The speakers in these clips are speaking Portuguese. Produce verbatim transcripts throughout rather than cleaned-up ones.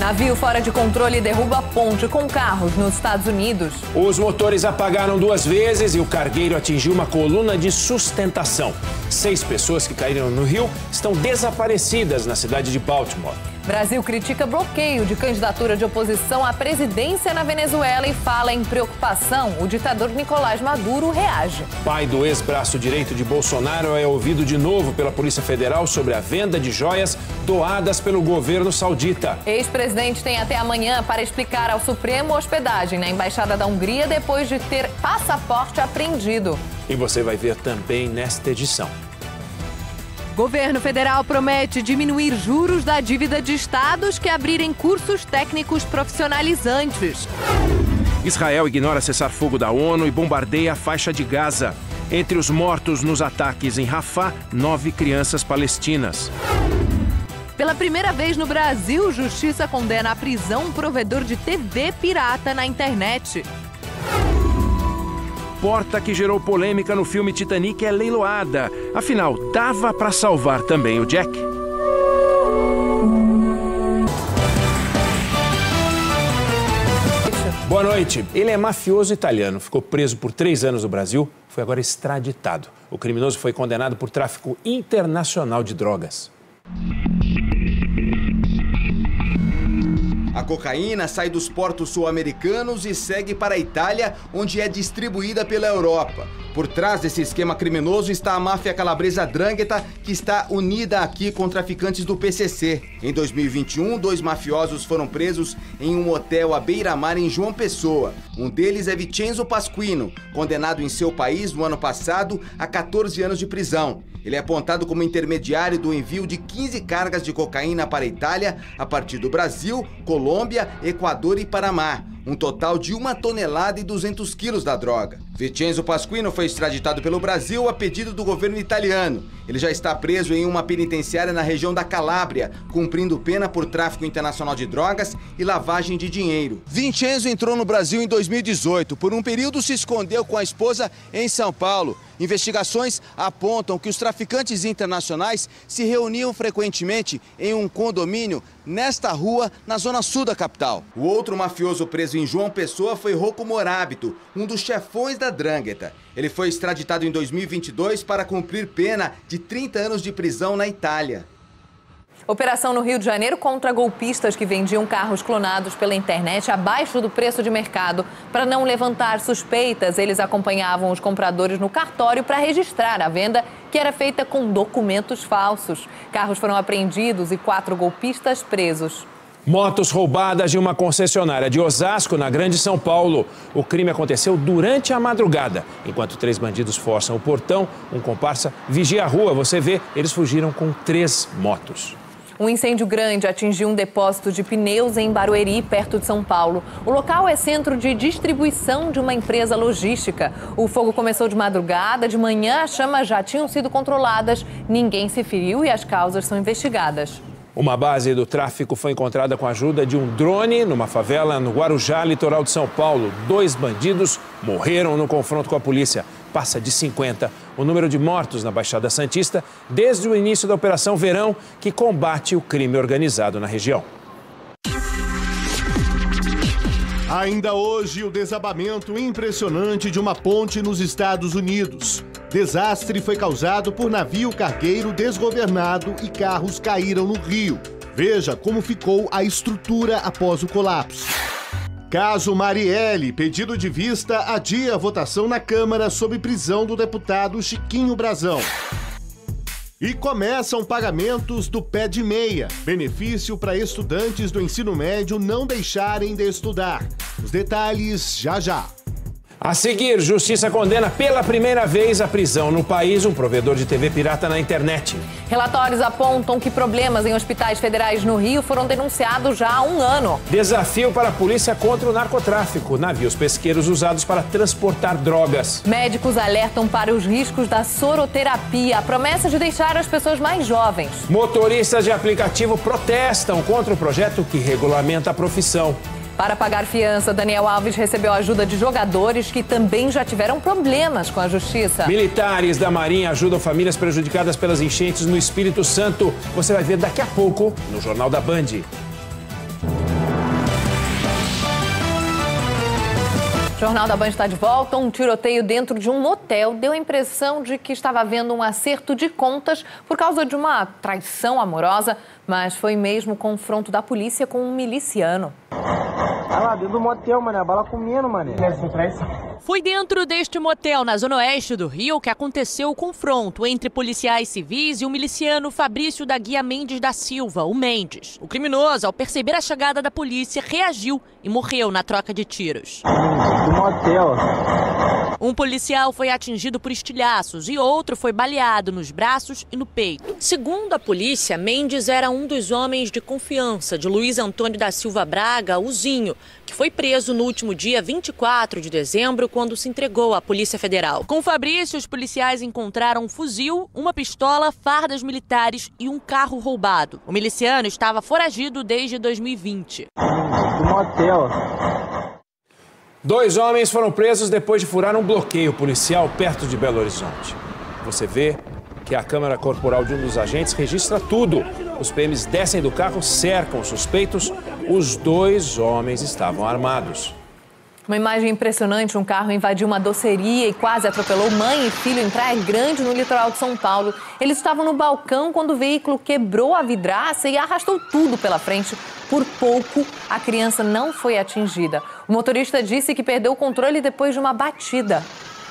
Navio fora de controle derruba ponte com carros nos Estados Unidos. Os motores apagaram duas vezes e o cargueiro atingiu uma coluna de sustentação. Seis pessoas que caíram no rio estão desaparecidas na cidade de Baltimore. Brasil critica bloqueio de candidatura de oposição à presidência na Venezuela e fala em preocupação. O ditador Nicolás Maduro reage. Pai do ex-braço direito de Bolsonaro é ouvido de novo pela Polícia Federal sobre a venda de joias doadas pelo governo saudita. Ex-presidente tem até amanhã para explicar ao Supremo hospedagem na Embaixada da Hungria depois de ter passaporte apreendido. E você vai ver também nesta edição. Governo federal promete diminuir juros da dívida de estados que abrirem cursos técnicos profissionalizantes. Israel ignora cessar-fogo da ONU e bombardeia a faixa de Gaza. Entre os mortos nos ataques em Rafah, nove crianças palestinas. Pela primeira vez no Brasil, justiça condena à prisão um provedor de T V pirata na internet. Porta que gerou polêmica no filme Titanic é leiloada. Afinal, dava para salvar também o Jack? Boa noite. Ele é mafioso italiano, ficou preso por três anos no Brasil, foi agora extraditado. O criminoso foi condenado por tráfico internacional de drogas. A cocaína sai dos portos sul-americanos e segue para a Itália, onde é distribuída pela Europa. Por trás desse esquema criminoso está a máfia calabresa 'Ndrangheta, que está unida aqui com traficantes do P C C. Em dois mil e vinte e um, dois mafiosos foram presos em um hotel à beira-mar em João Pessoa. Um deles é Vincenzo Pasquino, condenado em seu país no ano passado a quatorze anos de prisão. Ele é apontado como intermediário do envio de quinze cargas de cocaína para a Itália a partir do Brasil, Colômbia, Equador e Panamá. Um total de uma tonelada e duzentos quilos da droga. Vincenzo Pasquino foi extraditado pelo Brasil a pedido do governo italiano. Ele já está preso em uma penitenciária na região da Calábria, cumprindo pena por tráfico internacional de drogas e lavagem de dinheiro. Vincenzo entrou no Brasil em dois mil e dezoito. Por um período se escondeu com a esposa em São Paulo. Investigações apontam que os traficantes internacionais se reuniam frequentemente em um condomínio nesta rua, na zona sul da capital. O outro mafioso preso em João Pessoa foi Rocco Morabito, um dos chefões da 'Ndrangheta. Ele foi extraditado em dois mil e vinte e dois para cumprir pena de trinta anos de prisão na Itália. Operação no Rio de Janeiro contra golpistas que vendiam carros clonados pela internet abaixo do preço de mercado. Para não levantar suspeitas, eles acompanhavam os compradores no cartório para registrar a venda, que era feita com documentos falsos. Carros foram apreendidos e quatro golpistas presos. Motos roubadas de uma concessionária de Osasco, na Grande São Paulo. O crime aconteceu durante a madrugada. Enquanto três bandidos forçam o portão, um comparsa vigia a rua. Você vê, eles fugiram com três motos. Um incêndio grande atingiu um depósito de pneus em Barueri, perto de São Paulo. O local é centro de distribuição de uma empresa logística. O fogo começou de madrugada, de manhã as chamas já tinham sido controladas, ninguém se feriu e as causas são investigadas. Uma base do tráfico foi encontrada com a ajuda de um drone numa favela no Guarujá, litoral de São Paulo. Dois bandidos morreram no confronto com a polícia. Passa de cinquenta o número de mortos na Baixada Santista desde o início da Operação Verão, que combate o crime organizado na região. Ainda hoje, o desabamento impressionante de uma ponte nos Estados Unidos. Desastre foi causado por navio cargueiro desgovernado e carros caíram no rio. Veja como ficou a estrutura após o colapso. Caso Marielle, pedido de vista adia a votação na Câmara sob prisão do deputado Chiquinho Brazão. E começam pagamentos do pé de meia, benefício para estudantes do ensino médio não deixarem de estudar. Os detalhes já já. A seguir, Justiça condena pela primeira vez a prisão no país um provedor de T V pirata na internet. Relatórios apontam que problemas em hospitais federais no Rio foram denunciados já há um ano. Desafio para a polícia contra o narcotráfico. Navios pesqueiros usados para transportar drogas. Médicos alertam para os riscos da soroterapia, a promessa de deixar as pessoas mais jovens. Motoristas de aplicativo protestam contra o projeto que regulamenta a profissão. Para pagar fiança, Daniel Alves recebeu ajuda de jogadores que também já tiveram problemas com a justiça. Militares da Marinha ajudam famílias prejudicadas pelas enchentes no Espírito Santo. Você vai ver daqui a pouco no Jornal da Band. O Jornal da Band está de volta. Um tiroteio dentro de um motel deu a impressão de que estava havendo um acerto de contas por causa de uma traição amorosa, mas foi mesmo o confronto da polícia com um miliciano. Olha lá, dentro do motel, mané, a bala comendo, mané. Foi dentro deste motel, na zona oeste do Rio, que aconteceu o confronto entre policiais civis e o miliciano Fabrício da Guia Mendes da Silva, o Mendes. O criminoso, ao perceber a chegada da polícia, reagiu e morreu na troca de tiros. Do motel. Um policial foi atingido por estilhaços e outro foi baleado nos braços e no peito. Segundo a polícia, Mendes era um dos homens de confiança de Luiz Antônio da Silva Braga, o Zinho, que foi preso no último dia vinte e quatro de dezembro, quando se entregou à Polícia Federal. Com Fabrício, os policiais encontraram um fuzil, uma pistola, fardas militares e um carro roubado. O miliciano estava foragido desde dois mil e vinte. Do motel. Dois homens foram presos depois de furar um bloqueio policial perto de Belo Horizonte. Você vê que a câmera corporal de um dos agentes registra tudo. Os P Ms descem do carro, cercam os suspeitos. Os dois homens estavam armados. Uma imagem impressionante, um carro invadiu uma doceria e quase atropelou mãe e filho em Praia Grande, no litoral de São Paulo. Eles estavam no balcão quando o veículo quebrou a vidraça e arrastou tudo pela frente. Por pouco, a criança não foi atingida. O motorista disse que perdeu o controle depois de uma batida.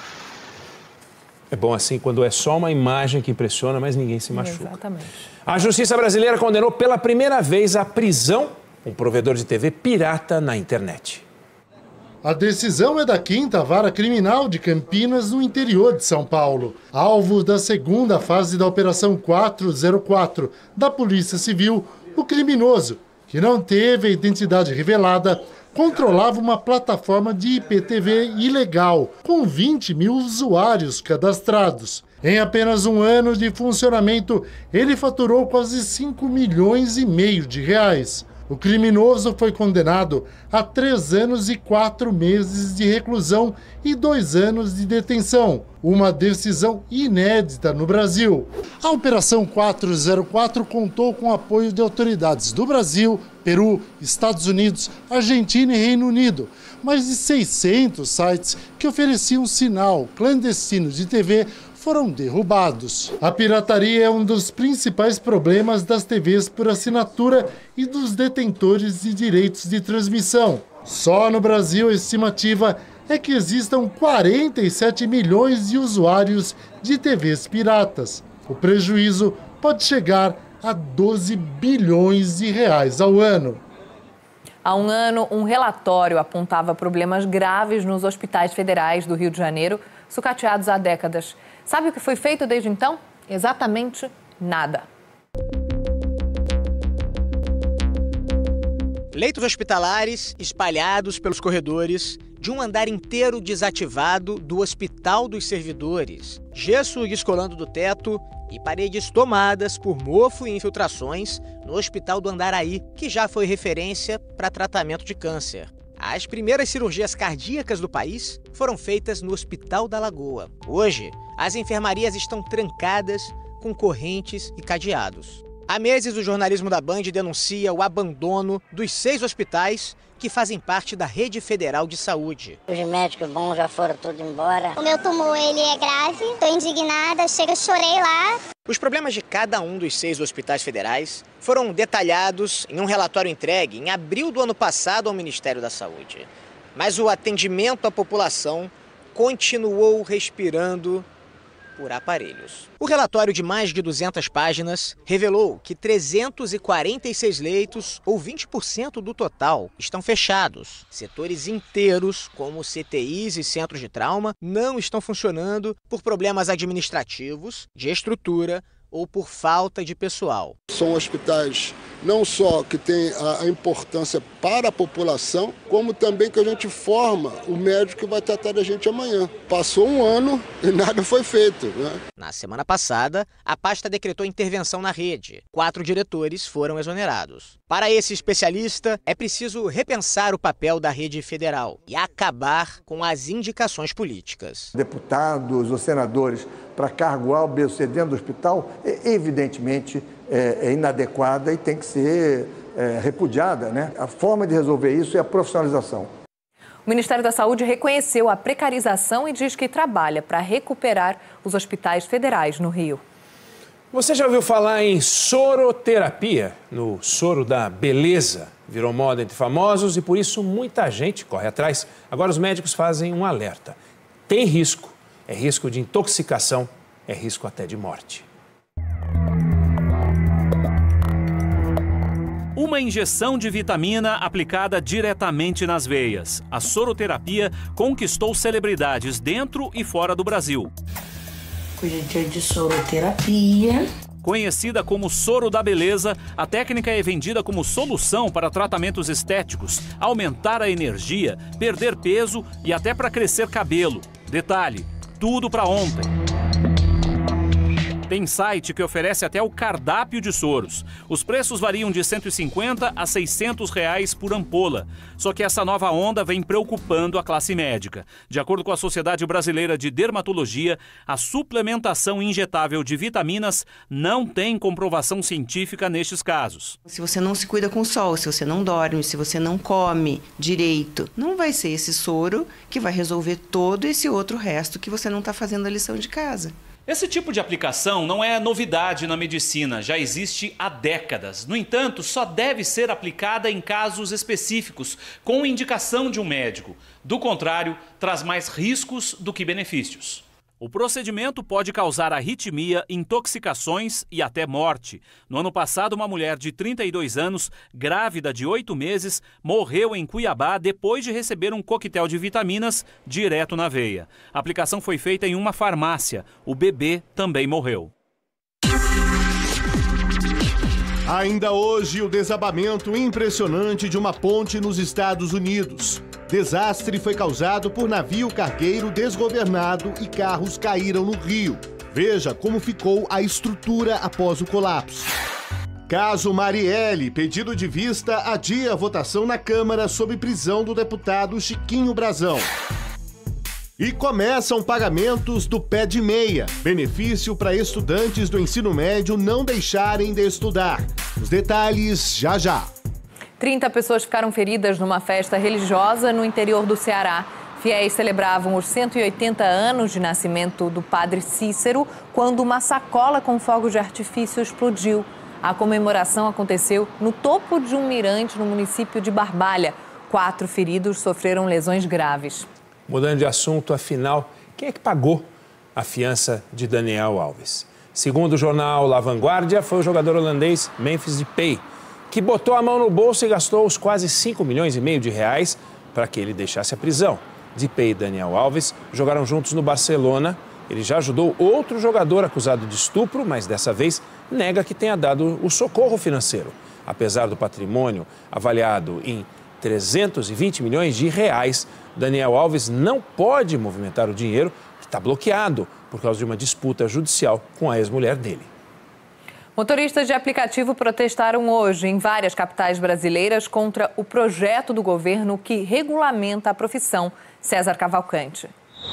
É bom assim quando é só uma imagem que impressiona, mas ninguém se machuca. Exatamente. A Justiça brasileira condenou pela primeira vez à prisão um provedor de T V pirata na internet. A decisão é da quinta Vara Criminal de Campinas, no interior de São Paulo. Alvo da segunda fase da Operação quatrocentos e quatro da Polícia Civil, o criminoso, que não teve a identidade revelada, controlava uma plataforma de I P T V ilegal, com vinte mil usuários cadastrados. Em apenas um ano de funcionamento, ele faturou quase cinco milhões e meio de reais. O criminoso foi condenado a três anos e quatro meses de reclusão e dois anos de detenção, uma decisão inédita no Brasil. A Operação quatrocentos e quatro contou com o apoio de autoridades do Brasil, Peru, Estados Unidos, Argentina e Reino Unido. Mais de seiscentos sites que ofereciam sinal clandestino de T V foram derrubados. A pirataria é um dos principais problemas das T Vs por assinatura e dos detentores de direitos de transmissão. Só no Brasil, a estimativa é que existam quarenta e sete milhões de usuários de T Vs piratas. O prejuízo pode chegar a doze bilhões de reais ao ano. Há um ano, um relatório apontava problemas graves nos hospitais federais do Rio de Janeiro, sucateados há décadas. Sabe o que foi feito desde então? Exatamente nada. Leitos hospitalares espalhados pelos corredores de um andar inteiro desativado do Hospital dos Servidores. Gesso escolando do teto e paredes tomadas por mofo e infiltrações no Hospital do Andaraí, que já foi referência para tratamento de câncer. As primeiras cirurgias cardíacas do país foram feitas no Hospital da Lagoa. Hoje, as enfermarias estão trancadas com correntes e cadeados. Há meses, o jornalismo da Band denuncia o abandono dos seis hospitais que fazem parte da Rede Federal de Saúde. Os médicos bons já foram todos embora. O meu tumor ele é grave, estou indignada, chega, chorei lá. Os problemas de cada um dos seis hospitais federais foram detalhados em um relatório entregue em abril do ano passado ao Ministério da Saúde. Mas o atendimento à população continuou respirando por aparelhos. O relatório de mais de duzentas páginas revelou que trezentos e quarenta e seis leitos, ou vinte por cento do total, estão fechados. Setores inteiros, como C T Is e centros de trauma, não estão funcionando por problemas administrativos, de estrutura ou por falta de pessoal. São hospitais não só que têm a importância para a população, como também que a gente forma o médico que vai tratar da gente amanhã. Passou um ano e nada foi feito, né? Na semana passada, a pasta decretou intervenção na rede. Quatro diretores foram exonerados. Para esse especialista, é preciso repensar o papel da rede federal e acabar com as indicações políticas. Deputados ou senadores para cargo A ou B ou C dentro do hospital, evidentemente é, é inadequada e tem que ser é, repudiada, né? A forma de resolver isso é a profissionalização. O Ministério da Saúde reconheceu a precarização e diz que trabalha para recuperar os hospitais federais no Rio. Você já ouviu falar em soroterapia? No soro da beleza. Virou moda entre famosos e por isso muita gente corre atrás. Agora os médicos fazem um alerta. Tem risco. É risco de intoxicação, é risco até de morte. Uma injeção de vitamina aplicada diretamente nas veias. A soroterapia conquistou celebridades dentro e fora do Brasil. Hoje é dia de soroterapia. Conhecida como soro da beleza, a técnica é vendida como solução para tratamentos estéticos, aumentar a energia, perder peso e até para crescer cabelo. Detalhe, tudo para ontem. Tem site que oferece até o cardápio de soros. Os preços variam de cento e cinquenta a seiscentos reais por ampola. Só que essa nova onda vem preocupando a classe médica. De acordo com a Sociedade Brasileira de Dermatologia, a suplementação injetável de vitaminas não tem comprovação científica nestes casos. Se você não se cuida com o sol, se você não dorme, se você não come direito, não vai ser esse soro que vai resolver todo esse outro resto que você não está fazendo a lição de casa. Esse tipo de aplicação não é novidade na medicina, já existe há décadas. No entanto, só deve ser aplicada em casos específicos, com indicação de um médico. Do contrário, traz mais riscos do que benefícios. O procedimento pode causar arritmia, intoxicações e até morte. No ano passado, uma mulher de trinta e dois anos, grávida de oito meses, morreu em Cuiabá depois de receber um coquetel de vitaminas direto na veia. A aplicação foi feita em uma farmácia. O bebê também morreu. Ainda hoje, o desabamento impressionante de uma ponte nos Estados Unidos. Desastre foi causado por navio cargueiro desgovernado e carros caíram no rio. Veja como ficou a estrutura após o colapso. Caso Marielle, pedido de vista adia a votação na Câmara sob prisão do deputado Chiquinho Brazão. E começam pagamentos do pé de meia, benefício para estudantes do ensino médio não deixarem de estudar. Os detalhes já já. trinta pessoas ficaram feridas numa festa religiosa no interior do Ceará. Fiéis celebravam os cento e oitenta anos de nascimento do padre Cícero quando uma sacola com fogos de artifício explodiu. A comemoração aconteceu no topo de um mirante no município de Barbalha. Quatro feridos sofreram lesões graves. Mudando de assunto, afinal, quem é que pagou a fiança de Daniel Alves? Segundo o jornal La Vanguardia, foi o jogador holandês Memphis Depay, que botou a mão no bolso e gastou os quase cinco milhões e meio de reais para que ele deixasse a prisão. Depay e Daniel Alves jogaram juntos no Barcelona. Ele já ajudou outro jogador acusado de estupro, mas dessa vez nega que tenha dado o socorro financeiro. Apesar do patrimônio avaliado em trezentos e vinte milhões de reais, Daniel Alves não pode movimentar o dinheiro que está bloqueado por causa de uma disputa judicial com a ex-mulher dele. Motoristas de aplicativo protestaram hoje em várias capitais brasileiras contra o projeto do governo que regulamenta a profissão. César Cavalcante.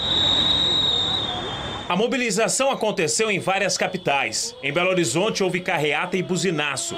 A mobilização aconteceu em várias capitais. Em Belo Horizonte houve carreata e buzinaço.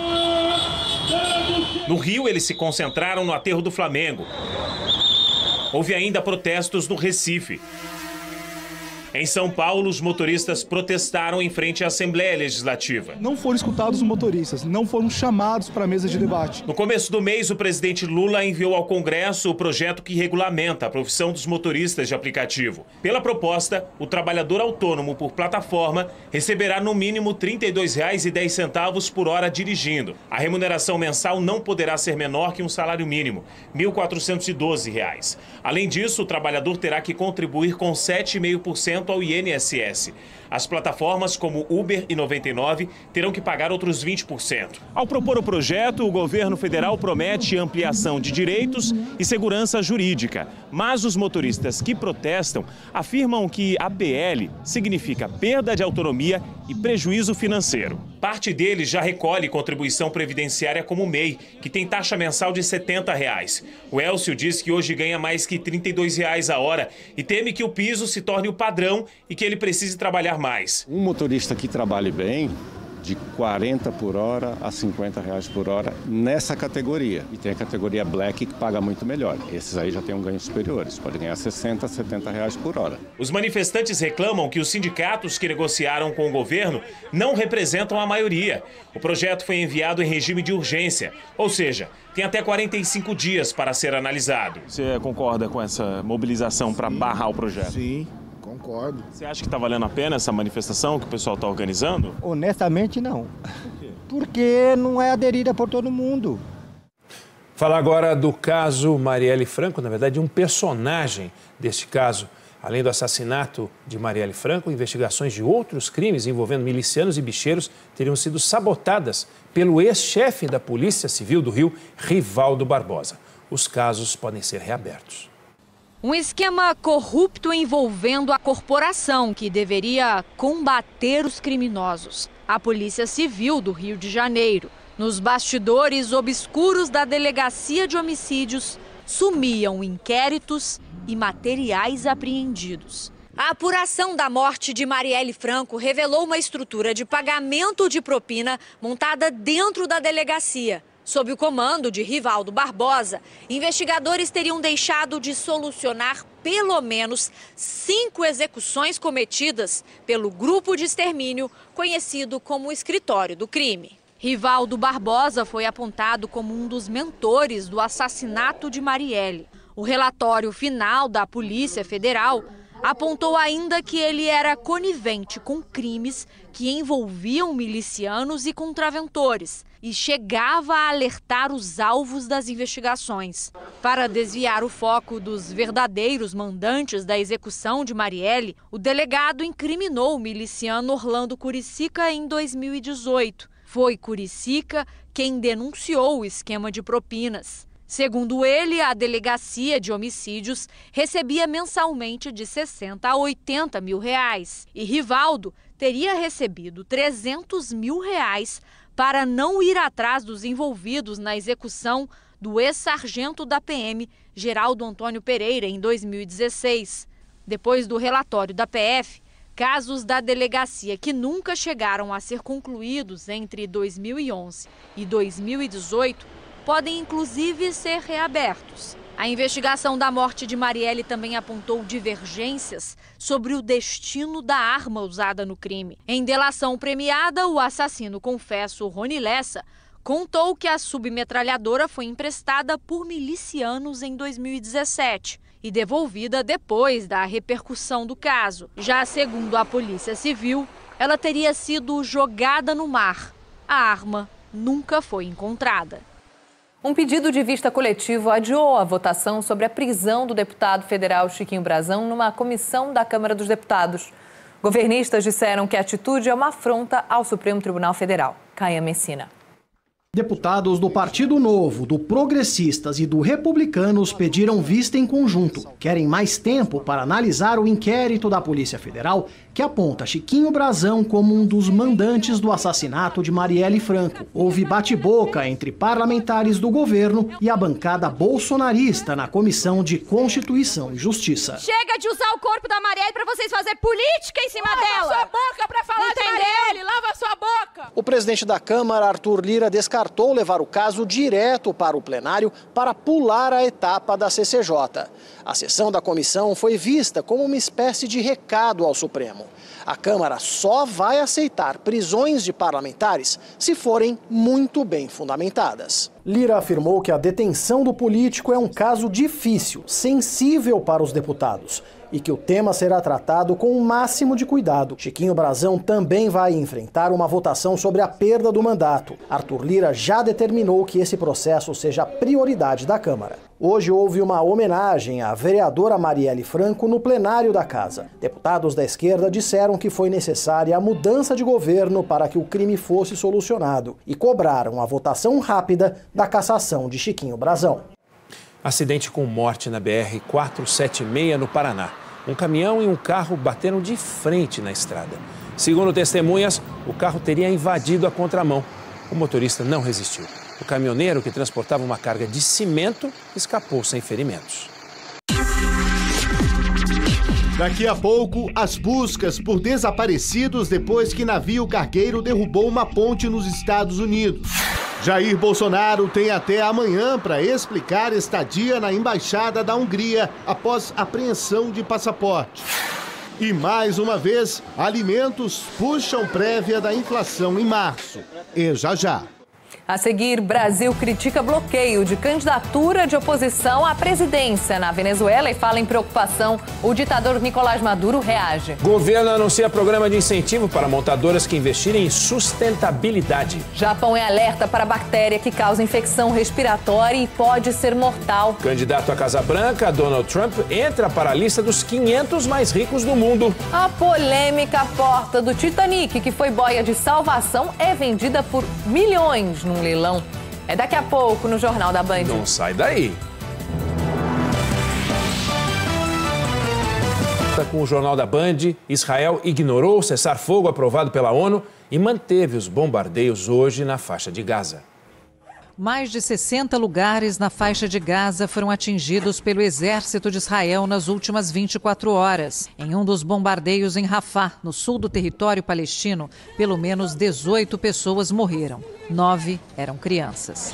No Rio, eles se concentraram no aterro do Flamengo. Houve ainda protestos no Recife. Em São Paulo, os motoristas protestaram em frente à Assembleia Legislativa. Não foram escutados os motoristas, não foram chamados para a mesa de debate. No começo do mês, o presidente Lula enviou ao Congresso o projeto que regulamenta a profissão dos motoristas de aplicativo. Pela proposta, o trabalhador autônomo por plataforma receberá no mínimo trinta e dois reais e dez centavos por hora dirigindo. A remuneração mensal não poderá ser menor que um salário mínimo, mil quatrocentos e doze reais. Além disso, o trabalhador terá que contribuir com sete vírgula cinco por cento ao I N S S. As plataformas como Uber e noventa e nove terão que pagar outros vinte por cento. Ao propor o projeto, o governo federal promete ampliação de direitos e segurança jurídica. Mas os motoristas que protestam afirmam que a P L significa perda de autonomia e prejuízo financeiro. Parte deles já recolhe contribuição previdenciária como o M E I, que tem taxa mensal de setenta reais. O Elcio diz que hoje ganha mais que trinta e dois reais a hora e teme que o piso se torne o padrão e que ele precise trabalhar mais. Um motorista que trabalhe bem, de quarenta por hora a cinquenta reais por hora nessa categoria. E tem a categoria Black que paga muito melhor. Esses aí já têm um ganho superior, eles podem ganhar sessenta, setenta reais por hora. Os manifestantes reclamam que os sindicatos que negociaram com o governo não representam a maioria. O projeto foi enviado em regime de urgência, ou seja, tem até quarenta e cinco dias para ser analisado. Você concorda com essa mobilização para barrar o projeto? Sim. Concordo. Você acha que está valendo a pena essa manifestação que o pessoal está organizando? Honestamente, não. Por quê? Porque não é aderida por todo mundo. Falar agora do caso Marielle Franco, na verdade, um personagem deste caso. Além do assassinato de Marielle Franco, investigações de outros crimes envolvendo milicianos e bicheiros teriam sido sabotadas pelo ex-chefe da Polícia Civil do Rio, Rivaldo Barbosa. Os casos podem ser reabertos. Um esquema corrupto envolvendo a corporação que deveria combater os criminosos. A Polícia Civil do Rio de Janeiro. Nos bastidores obscuros da Delegacia de Homicídios, sumiam inquéritos e materiais apreendidos. A apuração da morte de Marielle Franco revelou uma estrutura de pagamento de propina montada dentro da delegacia. Sob o comando de Rivaldo Barbosa, investigadores teriam deixado de solucionar pelo menos cinco execuções cometidas pelo grupo de extermínio conhecido como Escritório do Crime. Rivaldo Barbosa foi apontado como um dos mentores do assassinato de Marielle. O relatório final da Polícia Federal apontou ainda que ele era conivente com crimes que envolviam milicianos e contraventores e chegava a alertar os alvos das investigações. Para desviar o foco dos verdadeiros mandantes da execução de Marielle, o delegado incriminou o miliciano Orlando Curicica em dois mil e dezoito. Foi Curicica quem denunciou o esquema de propinas. Segundo ele, a Delegacia de Homicídios recebia mensalmente de sessenta a oitenta mil reais. E Rivaldo teria recebido trezentos mil reais para não ir atrás dos envolvidos na execução do ex-sargento da P M, Geraldo Antônio Pereira, em dois mil e dezesseis. Depois do relatório da P F, casos da delegacia que nunca chegaram a ser concluídos entre dois mil e onze e dois mil e dezoito podem inclusive ser reabertos. A investigação da morte de Marielle também apontou divergências sobre o destino da arma usada no crime. Em delação premiada, o assassino confesso Rony Lessa contou que a submetralhadora foi emprestada por milicianos em dois mil e dezessete e devolvida depois da repercussão do caso. Já segundo a Polícia Civil, ela teria sido jogada no mar. A arma nunca foi encontrada. Um pedido de vista coletivo adiou a votação sobre a prisão do deputado federal Chiquinho Brazão numa comissão da Câmara dos Deputados. Governistas disseram que a atitude é uma afronta ao Supremo Tribunal Federal. Caia Messina. Deputados do Partido Novo, do Progressistas e do Republicanos pediram vista em conjunto. Querem mais tempo para analisar o inquérito da Polícia Federal que aponta Chiquinho Brazão como um dos mandantes do assassinato de Marielle Franco. Houve bate-boca entre parlamentares do governo e a bancada bolsonarista na Comissão de Constituição e Justiça. Chega de usar o corpo da Marielle para vocês fazerem política em cima lava dela. Lava sua boca para falar Entendeu? de Marielle, lava sua boca. O presidente da Câmara, Arthur Lira, descartou levar o caso direto para o plenário para pular a etapa da C C J. A sessão da comissão foi vista como uma espécie de recado ao Supremo. A Câmara só vai aceitar prisões de parlamentares se forem muito bem fundamentadas. Lira afirmou que a detenção do político é um caso difícil, sensível para os deputados e que o tema será tratado com o máximo de cuidado. Chiquinho Brazão também vai enfrentar uma votação sobre a perda do mandato. Arthur Lira já determinou que esse processo seja prioridade da Câmara. Hoje houve uma homenagem à vereadora Marielle Franco no plenário da Casa. Deputados da esquerda disseram que foi necessária a mudança de governo para que o crime fosse solucionado e cobraram a votação rápida da cassação de Chiquinho Brazão. Acidente com morte na B R quatrocentos e setenta e seis no Paraná. Um caminhão e um carro bateram de frente na estrada. Segundo testemunhas, o carro teria invadido a contramão. O motorista não resistiu. O caminhoneiro, que transportava uma carga de cimento, escapou sem ferimentos. Daqui a pouco, as buscas por desaparecidos depois que navio cargueiro derrubou uma ponte nos Estados Unidos. Jair Bolsonaro tem até amanhã para explicar estadia na Embaixada da Hungria após apreensão de passaporte. E mais uma vez, alimentos puxam prévia da inflação em março. E já já. A seguir, Brasil critica bloqueio de candidatura de oposição à presidência na Venezuela e fala em preocupação. O ditador Nicolás Maduro reage. Governo anuncia programa de incentivo para montadoras que investirem em sustentabilidade. Japão é alerta para bactéria que causa infecção respiratória e pode ser mortal. Candidato à Casa Branca, Donald Trump entra para a lista dos quinhentos mais ricos do mundo. A polêmica porta do Titanic, que foi boia de salvação, é vendida por milhões num leilão. É daqui a pouco no Jornal da Band. Não sai daí. Com o Jornal da Band, Israel ignorou o cessar-fogo aprovado pela ONU e manteve os bombardeios hoje na faixa de Gaza. Mais de sessenta lugares na faixa de Gaza foram atingidos pelo exército de Israel nas últimas vinte e quatro horas. Em um dos bombardeios em Rafah, no sul do território palestino, pelo menos dezoito pessoas morreram. Nove eram crianças.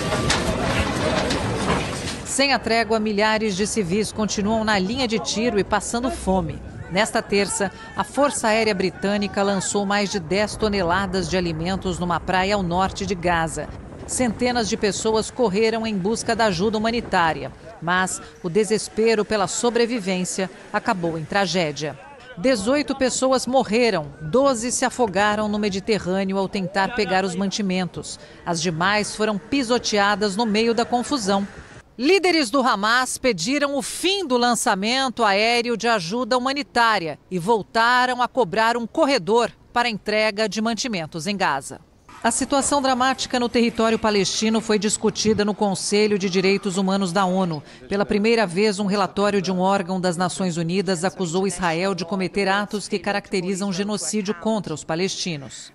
Sem a trégua, milhares de civis continuam na linha de tiro e passando fome. Nesta terça, a Força Aérea Britânica lançou mais de dez toneladas de alimentos numa praia ao norte de Gaza. Centenas de pessoas correram em busca da ajuda humanitária, mas o desespero pela sobrevivência acabou em tragédia. dezoito pessoas morreram, doze se afogaram no Mediterrâneo ao tentar pegar os mantimentos. As demais foram pisoteadas no meio da confusão. Líderes do Hamas pediram o fim do lançamento aéreo de ajuda humanitária e voltaram a cobrar um corredor para entrega de mantimentos em Gaza. A situação dramática no território palestino foi discutida no Conselho de Direitos Humanos da ONU. Pela primeira vez, um relatório de um órgão das Nações Unidas acusou Israel de cometer atos que caracterizam genocídio contra os palestinos.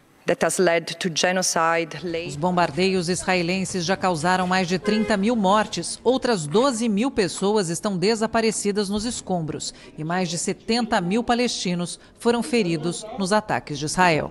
Os bombardeios israelenses já causaram mais de trinta mil mortes. Outras doze mil pessoas estão desaparecidas nos escombros e mais de setenta mil palestinos foram feridos nos ataques de Israel.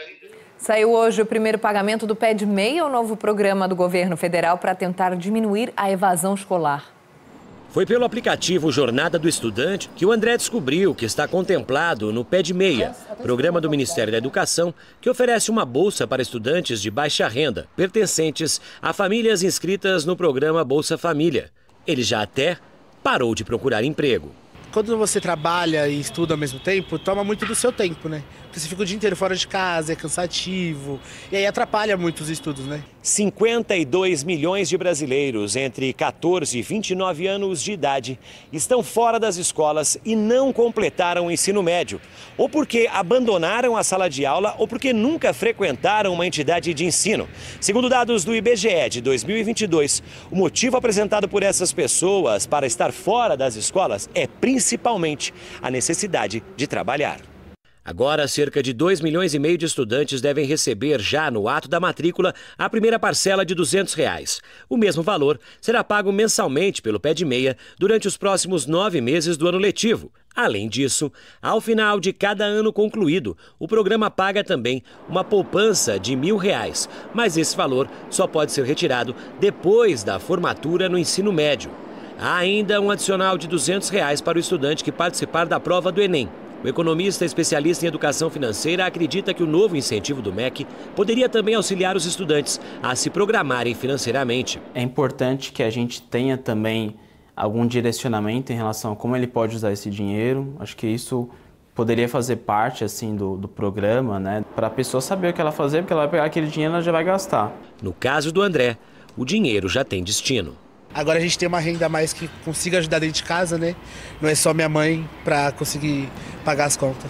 Saiu hoje o primeiro pagamento do Pé de Meia, o novo programa do governo federal para tentar diminuir a evasão escolar. Foi pelo aplicativo Jornada do Estudante que o André descobriu que está contemplado no Pé de Meia, programa do Ministério da Educação que oferece uma bolsa para estudantes de baixa renda, pertencentes a famílias inscritas no programa Bolsa Família. Ele já até parou de procurar emprego. Quando você trabalha e estuda ao mesmo tempo, toma muito do seu tempo, né? Porque você fica o dia inteiro fora de casa, é cansativo, e aí atrapalha muito os estudos, né? cinquenta e dois milhões de brasileiros entre quatorze e vinte e nove anos de idade estão fora das escolas e não completaram o ensino médio, ou porque abandonaram a sala de aula ou porque nunca frequentaram uma entidade de ensino. Segundo dados do I B G E de dois mil e vinte e dois, o motivo apresentado por essas pessoas para estar fora das escolas é principalmente a necessidade de trabalhar. Agora, cerca de dois milhões e meio de estudantes devem receber já no ato da matrícula a primeira parcela de duzentos reais. O mesmo valor será pago mensalmente pelo Pé de Meia durante os próximos nove meses do ano letivo. Além disso, ao final de cada ano concluído, o programa paga também uma poupança de mil reais, mas esse valor só pode ser retirado depois da formatura no ensino médio. Há ainda um adicional de duzentos reais para o estudante que participar da prova do Enem. O economista especialista em educação financeira acredita que o novo incentivo do M E C poderia também auxiliar os estudantes a se programarem financeiramente. É importante que a gente tenha também algum direcionamento em relação a como ele pode usar esse dinheiro. Acho que isso poderia fazer parte assim do, do programa, né? Para a pessoa saber o que ela fazer, porque ela vai pegar aquele dinheiro e ela já vai gastar. No caso do André, o dinheiro já tem destino. Agora a gente tem uma renda a mais que consiga ajudar dentro de casa, né? Não é só minha mãe para conseguir pagar as contas.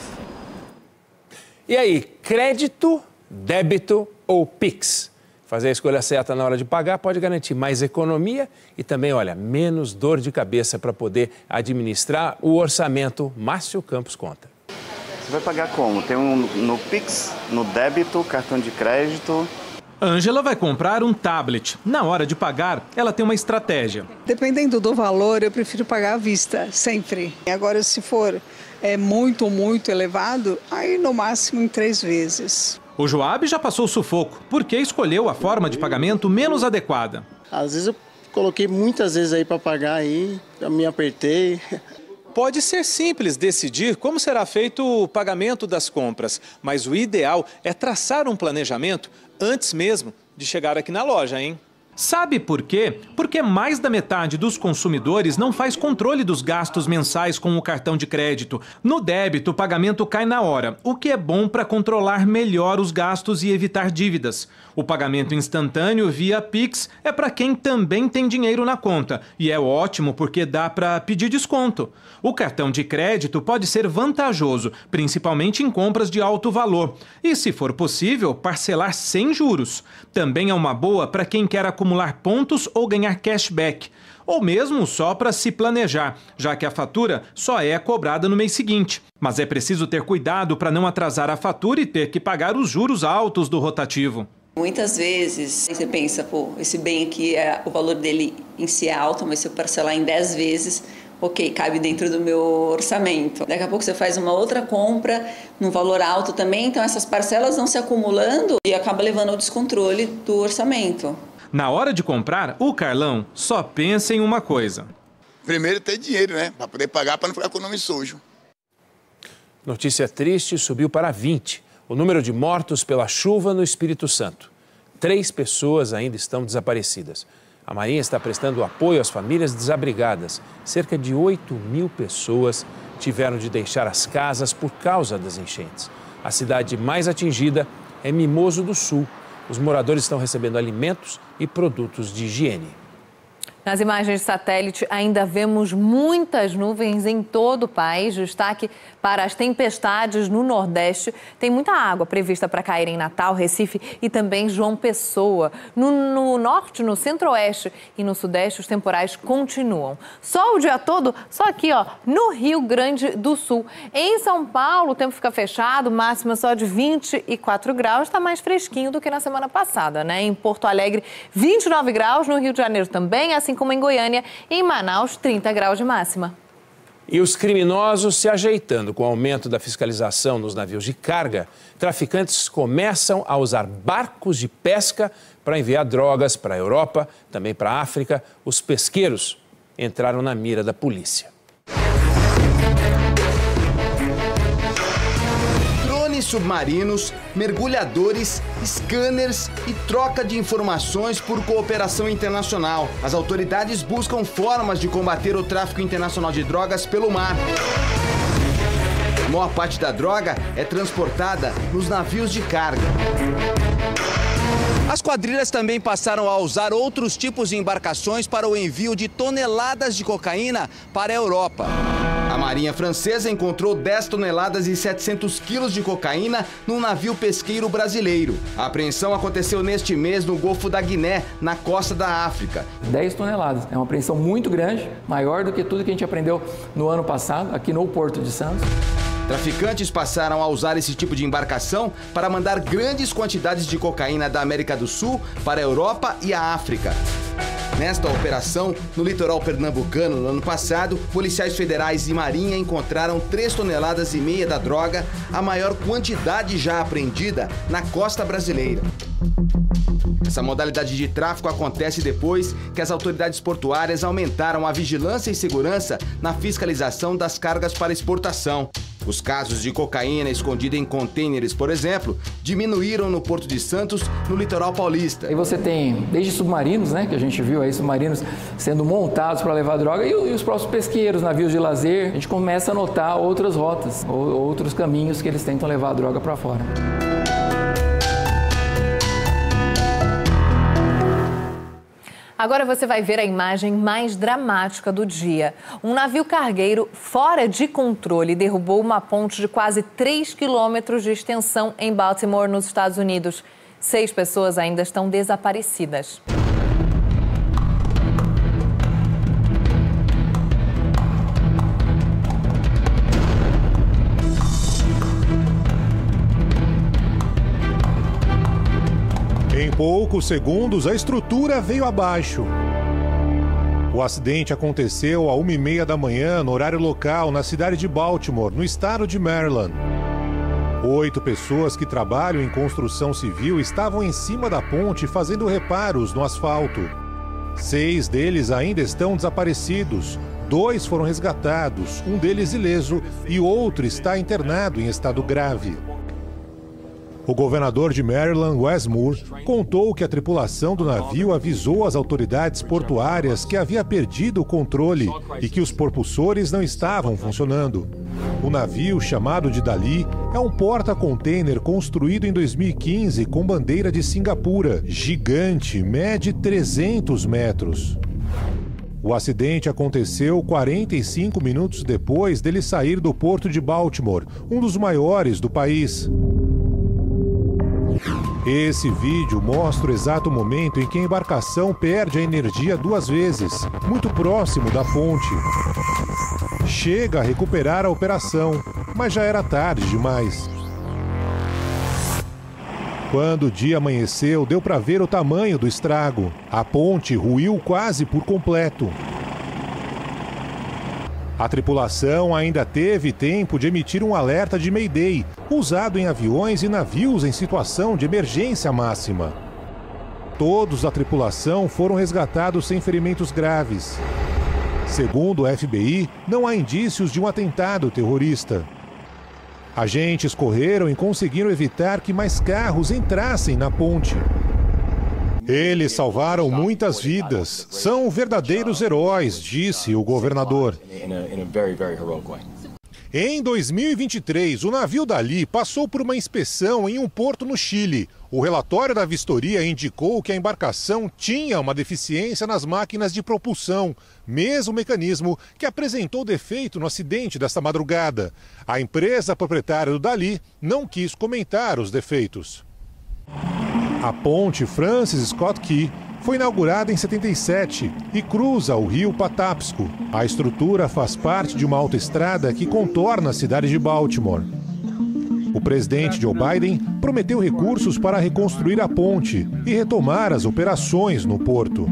E aí, crédito, débito ou Pix? Fazer a escolha certa na hora de pagar pode garantir mais economia e também, olha, menos dor de cabeça para poder administrar o orçamento. Márcio Campos conta. Você vai pagar como? Tem um no Pix, no débito, cartão de crédito. Ângela vai comprar um tablet. Na hora de pagar, ela tem uma estratégia. Dependendo do valor, eu prefiro pagar à vista, sempre. Agora, se for é, muito, muito elevado, aí no máximo em três vezes. O Joab já passou sufoco, porque escolheu a forma de pagamento menos adequada. Às vezes eu coloquei muitas vezes aí para pagar aí, eu me apertei. Pode ser simples decidir como será feito o pagamento das compras, mas o ideal é traçar um planejamento antes mesmo de chegar aqui na loja, hein? Sabe por quê? Porque mais da metade dos consumidores não faz controle dos gastos mensais com o cartão de crédito. No débito, o pagamento cai na hora, o que é bom para controlar melhor os gastos e evitar dívidas. O pagamento instantâneo via Pix é para quem também tem dinheiro na conta e é ótimo porque dá para pedir desconto. O cartão de crédito pode ser vantajoso, principalmente em compras de alto valor. E, se for possível, parcelar sem juros. Também é uma boa para quem quer acumular pontos ou ganhar cashback. Ou mesmo só para se planejar, já que a fatura só é cobrada no mês seguinte. Mas é preciso ter cuidado para não atrasar a fatura e ter que pagar os juros altos do rotativo. Muitas vezes você pensa, pô, esse bem aqui, é, o valor dele em si é alto, mas se eu parcelar em dez vezes, ok, cabe dentro do meu orçamento. Daqui a pouco você faz uma outra compra num valor alto também, então essas parcelas vão se acumulando e acaba levando ao descontrole do orçamento. Na hora de comprar, o Carlão só pensa em uma coisa. Primeiro ter dinheiro, né? Para poder pagar, para não ficar com o nome sujo. Notícia triste, subiu para vinte. O número de mortos pela chuva no Espírito Santo. Três pessoas ainda estão desaparecidas. A Marinha está prestando apoio às famílias desabrigadas. Cerca de oito mil pessoas tiveram de deixar as casas por causa das enchentes. A cidade mais atingida é Mimoso do Sul. Os moradores estão recebendo alimentos e produtos de higiene. Nas imagens de satélite, ainda vemos muitas nuvens em todo o país. Destaque para as tempestades no Nordeste. Tem muita água prevista para cair em Natal, Recife e também João Pessoa. No, no Norte, no Centro-Oeste e no Sudeste, os temporais continuam. Só o dia todo, só aqui, ó, no Rio Grande do Sul. Em São Paulo, o tempo fica fechado, máxima só de vinte e quatro graus. Está mais fresquinho do que na semana passada, né? Em Porto Alegre, vinte e nove graus. No Rio de Janeiro também, assim como em Goiânia, e em Manaus, trinta graus de máxima. E os criminosos se ajeitando com o aumento da fiscalização nos navios de carga, traficantes começam a usar barcos de pesca para enviar drogas para a Europa, também para a África. Os pesqueiros entraram na mira da polícia. Submarinos, mergulhadores, scanners e troca de informações por cooperação internacional. As autoridades buscam formas de combater o tráfico internacional de drogas pelo mar. A maior parte da droga é transportada nos navios de carga. As quadrilhas também passaram a usar outros tipos de embarcações para o envio de toneladas de cocaína para a Europa. A Marinha Francesa encontrou dez toneladas e setecentos quilos de cocaína num navio pesqueiro brasileiro. A apreensão aconteceu neste mês no Golfo da Guiné, na costa da África. dez toneladas. É uma apreensão muito grande, maior do que tudo que a gente aprendeu no ano passado, aqui no Porto de Santos. Traficantes passaram a usar esse tipo de embarcação para mandar grandes quantidades de cocaína da América do Sul para a Europa e a África. Nesta operação, no litoral pernambucano, no ano passado, policiais federais e marinha encontraram três toneladas e meia da droga, a maior quantidade já apreendida na costa brasileira. Essa modalidade de tráfico acontece depois que as autoridades portuárias aumentaram a vigilância e segurança na fiscalização das cargas para exportação. Os casos de cocaína escondida em contêineres, por exemplo, diminuíram no Porto de Santos, no litoral paulista. Aí você tem desde submarinos, né, que a gente viu aí, submarinos sendo montados para levar droga, e, e os próprios pesqueiros, navios de lazer. A gente começa a notar outras rotas, ou, outros caminhos que eles tentam levar a droga para fora. Agora você vai ver a imagem mais dramática do dia. Um navio cargueiro fora de controle derrubou uma ponte de quase três quilômetros de extensão em Baltimore, nos Estados Unidos. Seis pessoas ainda estão desaparecidas. Em pouco poucos segundos, a estrutura veio abaixo. O acidente aconteceu à uma e meia da manhã, no horário local, na cidade de Baltimore, no estado de Maryland. Oito pessoas que trabalham em construção civil estavam em cima da ponte fazendo reparos no asfalto. Seis deles ainda estão desaparecidos. Dois foram resgatados, um deles ileso e outro está internado em estado grave. O governador de Maryland, Wes Moore, contou que a tripulação do navio avisou as autoridades portuárias que havia perdido o controle e que os propulsores não estavam funcionando. O navio, chamado de Dali, é um porta-container construído em dois mil e quinze com bandeira de Singapura, gigante, mede trezentos metros. O acidente aconteceu quarenta e cinco minutos depois dele sair do porto de Baltimore, um dos maiores do país. Esse vídeo mostra o exato momento em que a embarcação perde a energia duas vezes, muito próximo da ponte. Chega a recuperar a operação, mas já era tarde demais. Quando o dia amanheceu, deu para ver o tamanho do estrago. A ponte ruiu quase por completo. A tripulação ainda teve tempo de emitir um alerta de Mayday, usado em aviões e navios em situação de emergência máxima. Todos da tripulação foram resgatados sem ferimentos graves. Segundo o F B I, não há indícios de um atentado terrorista. Agentes correram e conseguiram evitar que mais carros entrassem na ponte. Eles salvaram muitas vidas. São verdadeiros heróis, disse o governador. Em dois mil e vinte e três, o navio Dali passou por uma inspeção em um porto no Chile. O relatório da vistoria indicou que a embarcação tinha uma deficiência nas máquinas de propulsão, mesmo mecanismo que apresentou defeito no acidente desta madrugada. A empresa proprietária do Dali não quis comentar os defeitos. A ponte Francis Scott Key foi inaugurada em setenta e sete e cruza o rio Patapsco. A estrutura faz parte de uma autoestrada que contorna a cidade de Baltimore. O presidente Joe Biden prometeu recursos para reconstruir a ponte e retomar as operações no porto.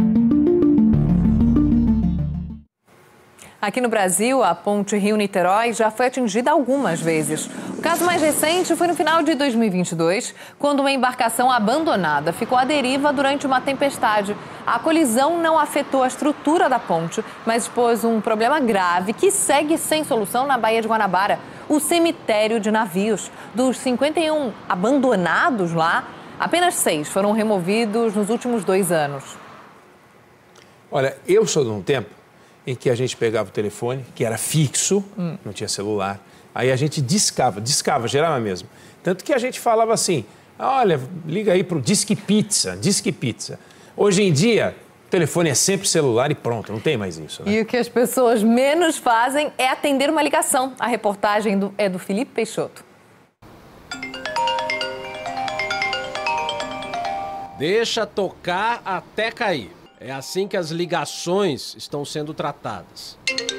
Aqui no Brasil, a ponte Rio-Niterói já foi atingida algumas vezes. O caso mais recente foi no final de dois mil e vinte e dois, quando uma embarcação abandonada ficou à deriva durante uma tempestade. A colisão não afetou a estrutura da ponte, mas expôs um problema grave que segue sem solução na Baía de Guanabara, o cemitério de navios. Dos cinquenta e um abandonados lá, apenas seis foram removidos nos últimos dois anos. Olha, eu sou de um tempo em que a gente pegava o telefone, que era fixo, hum. não tinha celular, aí a gente discava, discava, gerava mesmo. Tanto que a gente falava assim, olha, liga aí para o Disque Pizza, Disque Pizza. Hoje em dia, o telefone é sempre celular e pronto, não tem mais isso, né? E o que as pessoas menos fazem é atender uma ligação. A reportagem do, é do Felipe Peixoto. Deixa tocar até cair. É assim que as ligações estão sendo tratadas.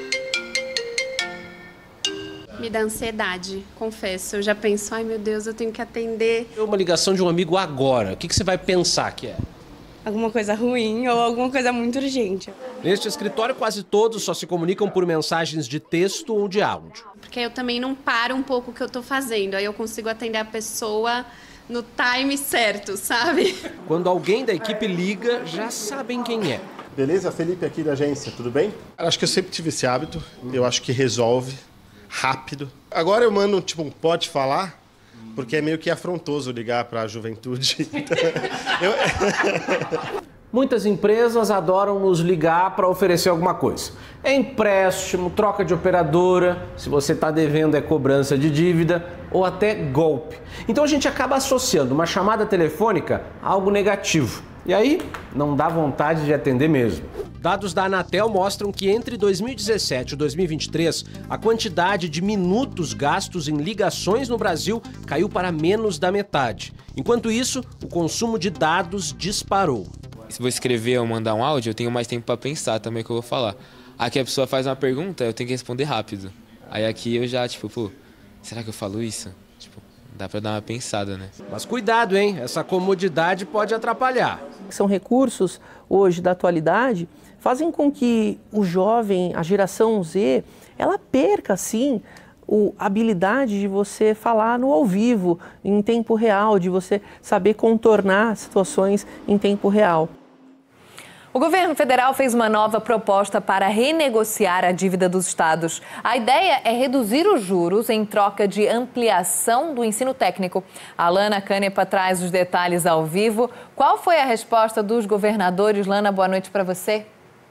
Me dá ansiedade, confesso. Eu já penso, ai meu Deus, eu tenho que atender. Uma ligação de um amigo agora, o que você vai pensar que é? Alguma coisa ruim ou alguma coisa muito urgente. Neste escritório, quase todos só se comunicam por mensagens de texto ou de áudio. Porque eu também não paro um pouco o que eu tô fazendo, aí eu consigo atender a pessoa no time certo, sabe? Quando alguém da equipe liga, já sabem quem é. Beleza? Felipe aqui da agência, tudo bem? Acho que eu sempre tive esse hábito, eu acho que resolve rápido. Agora eu mando tipo um pode falar, porque é meio que afrontoso ligar para a juventude. eu... Muitas empresas adoram nos ligar para oferecer alguma coisa. É empréstimo, troca de operadora, se você está devendo é cobrança de dívida ou até golpe. Então a gente acaba associando uma chamada telefônica a algo negativo. E aí não dá vontade de atender mesmo. Dados da Anatel mostram que entre dois mil e dezessete e dois mil e vinte e três, a quantidade de minutos gastos em ligações no Brasil caiu para menos da metade. Enquanto isso, o consumo de dados disparou. Se vou escrever ou mandar um áudio, eu tenho mais tempo para pensar também o que eu vou falar. Aqui a pessoa faz uma pergunta, eu tenho que responder rápido. Aí aqui eu já, tipo, pô, será que eu falo isso? Tipo, dá para dar uma pensada, né? Mas cuidado, hein? Essa comodidade pode atrapalhar. São recursos, hoje, da atualidade, fazem com que o jovem, a geração Z, ela perca, sim, a habilidade de você falar no ao vivo, em tempo real, de você saber contornar situações em tempo real. O governo federal fez uma nova proposta para renegociar a dívida dos estados. A ideia é reduzir os juros em troca de ampliação do ensino técnico. A Lana Canepa traz os detalhes ao vivo. Qual foi a resposta dos governadores? Lana, boa noite para você.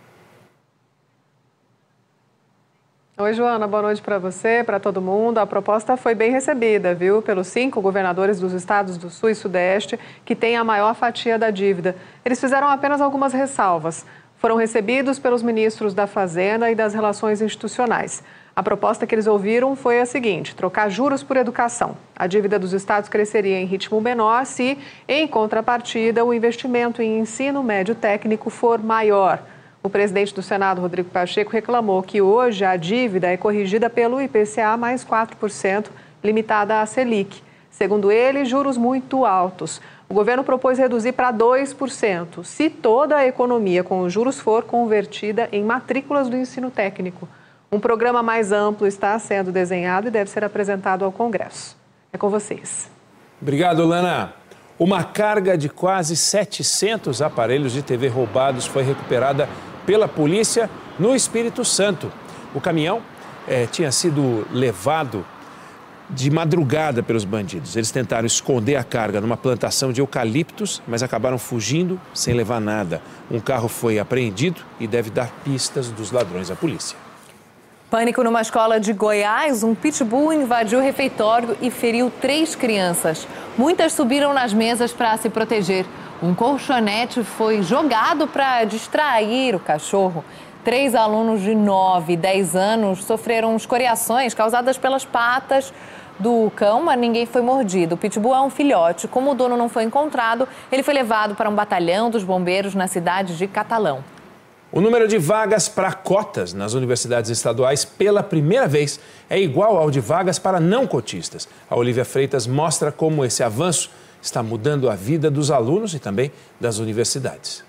Oi, Joana, boa noite para você, para todo mundo. A proposta foi bem recebida, viu, pelos cinco governadores dos estados do Sul e Sudeste, que têm a maior fatia da dívida. Eles fizeram apenas algumas ressalvas. Foram recebidos pelos ministros da Fazenda e das Relações Institucionais. A proposta que eles ouviram foi a seguinte: trocar juros por educação. A dívida dos estados cresceria em ritmo menor se, em contrapartida, o investimento em ensino médio técnico for maior. O presidente do Senado, Rodrigo Pacheco, reclamou que hoje a dívida é corrigida pelo I P C A mais quatro por cento, limitada à Selic. Segundo ele, juros muito altos. O governo propôs reduzir para dois por cento, se toda a economia com os juros for convertida em matrículas do ensino técnico. Um programa mais amplo está sendo desenhado e deve ser apresentado ao Congresso. É com vocês. Obrigado, Lana. Uma carga de quase setecentos aparelhos de T V roubados foi recuperada pela polícia no Espírito Santo. O caminhão eh, tinha sido levado de madrugada pelos bandidos. Eles tentaram esconder a carga numa plantação de eucaliptos, mas acabaram fugindo sem levar nada. Um carro foi apreendido e deve dar pistas dos ladrões à polícia. Pânico numa escola de Goiás. Um pitbull invadiu o refeitório e feriu três crianças. Muitas subiram nas mesas para se proteger. Um colchonete foi jogado para distrair o cachorro. Três alunos de nove e dez anos sofreram escoriações causadas pelas patas do cão, mas ninguém foi mordido. O pitbull é um filhote. Como o dono não foi encontrado, ele foi levado para um batalhão dos bombeiros na cidade de Catalão. O número de vagas para cotas nas universidades estaduais pela primeira vez é igual ao de vagas para não cotistas. A Olivia Freitas mostra como esse avanço está mudando a vida dos alunos e também das universidades.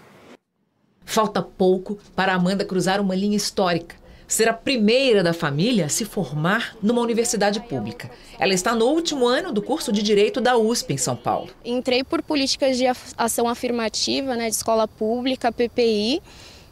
Falta pouco para Amanda cruzar uma linha histórica. Ser a primeira da família a se formar numa universidade pública. Ela está no último ano do curso de Direito da U S P, em São Paulo. Entrei por políticas de ação afirmativa, né, de escola pública, P P I.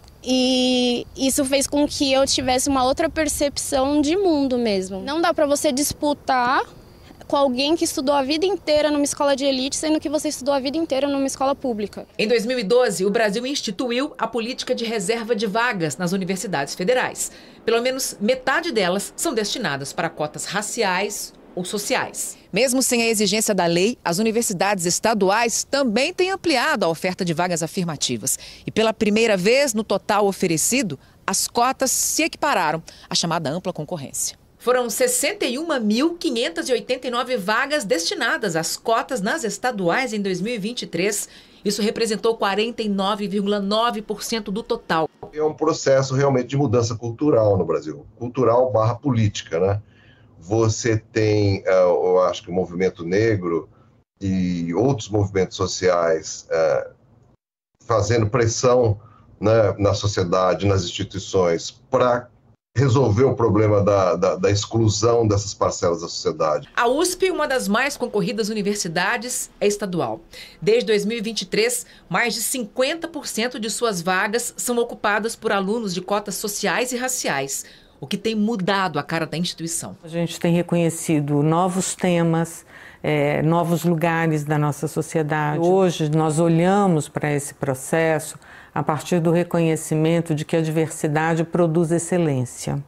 E isso fez com que eu tivesse uma outra percepção de mundo mesmo. Não dá para você disputar com alguém que estudou a vida inteira numa escola de elite, sendo que você estudou a vida inteira numa escola pública. Em dois mil e doze, o Brasil instituiu a política de reserva de vagas nas universidades federais. Pelo menos metade delas são destinadas para cotas raciais ou sociais. Mesmo sem a exigência da lei, as universidades estaduais também têm ampliado a oferta de vagas afirmativas. E pela primeira vez no total oferecido, as cotas se equipararam à chamada ampla concorrência. Foram sessenta e uma mil quinhentas e oitenta e nove vagas destinadas às cotas nas estaduais em dois mil e vinte e três. Isso representou quarenta e nove vírgula nove por cento do total. É um processo realmente de mudança cultural no Brasil. Cultural barra política, né? Você tem, eu acho que o movimento negro e outros movimentos sociais fazendo pressão, né, na sociedade, nas instituições, para resolver o problema da, da, da exclusão dessas parcelas da sociedade. A U S P, uma das mais concorridas universidades, é estadual. Desde dois mil e vinte e três, mais de cinquenta por cento de suas vagas são ocupadas por alunos de cotas sociais e raciais, o que tem mudado a cara da instituição. A gente tem reconhecido novos temas, é, novos lugares da nossa sociedade. Hoje nós olhamos para esse processo a partir do reconhecimento de que a diversidade produz excelência.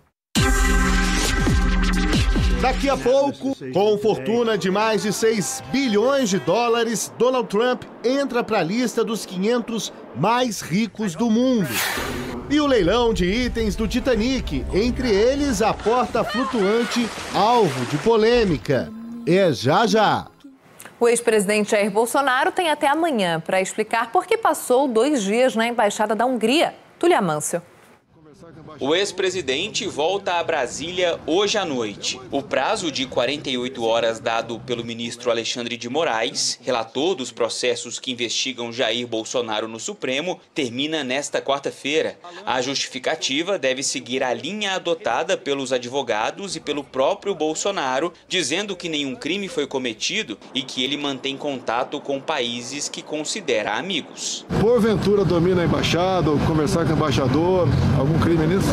Daqui a pouco, com fortuna de mais de seis bilhões de dólares, Donald Trump entra para a lista dos quinhentos mais ricos do mundo. E o leilão de itens do Titanic, entre eles a porta flutuante, alvo de polêmica. É já já. O ex-presidente Jair Bolsonaro tem até amanhã para explicar por que passou dois dias na Embaixada da Hungria. Túlia Mâncio. O ex-presidente volta a Brasília hoje à noite. O prazo de quarenta e oito horas dado pelo ministro Alexandre de Moraes, relator dos processos que investigam Jair Bolsonaro no Supremo, termina nesta quarta-feira. A justificativa deve seguir a linha adotada pelos advogados e pelo próprio Bolsonaro, dizendo que nenhum crime foi cometido e que ele mantém contato com países que considera amigos. Porventura domina a embaixada, ou conversar com o embaixador, algum crime nisso?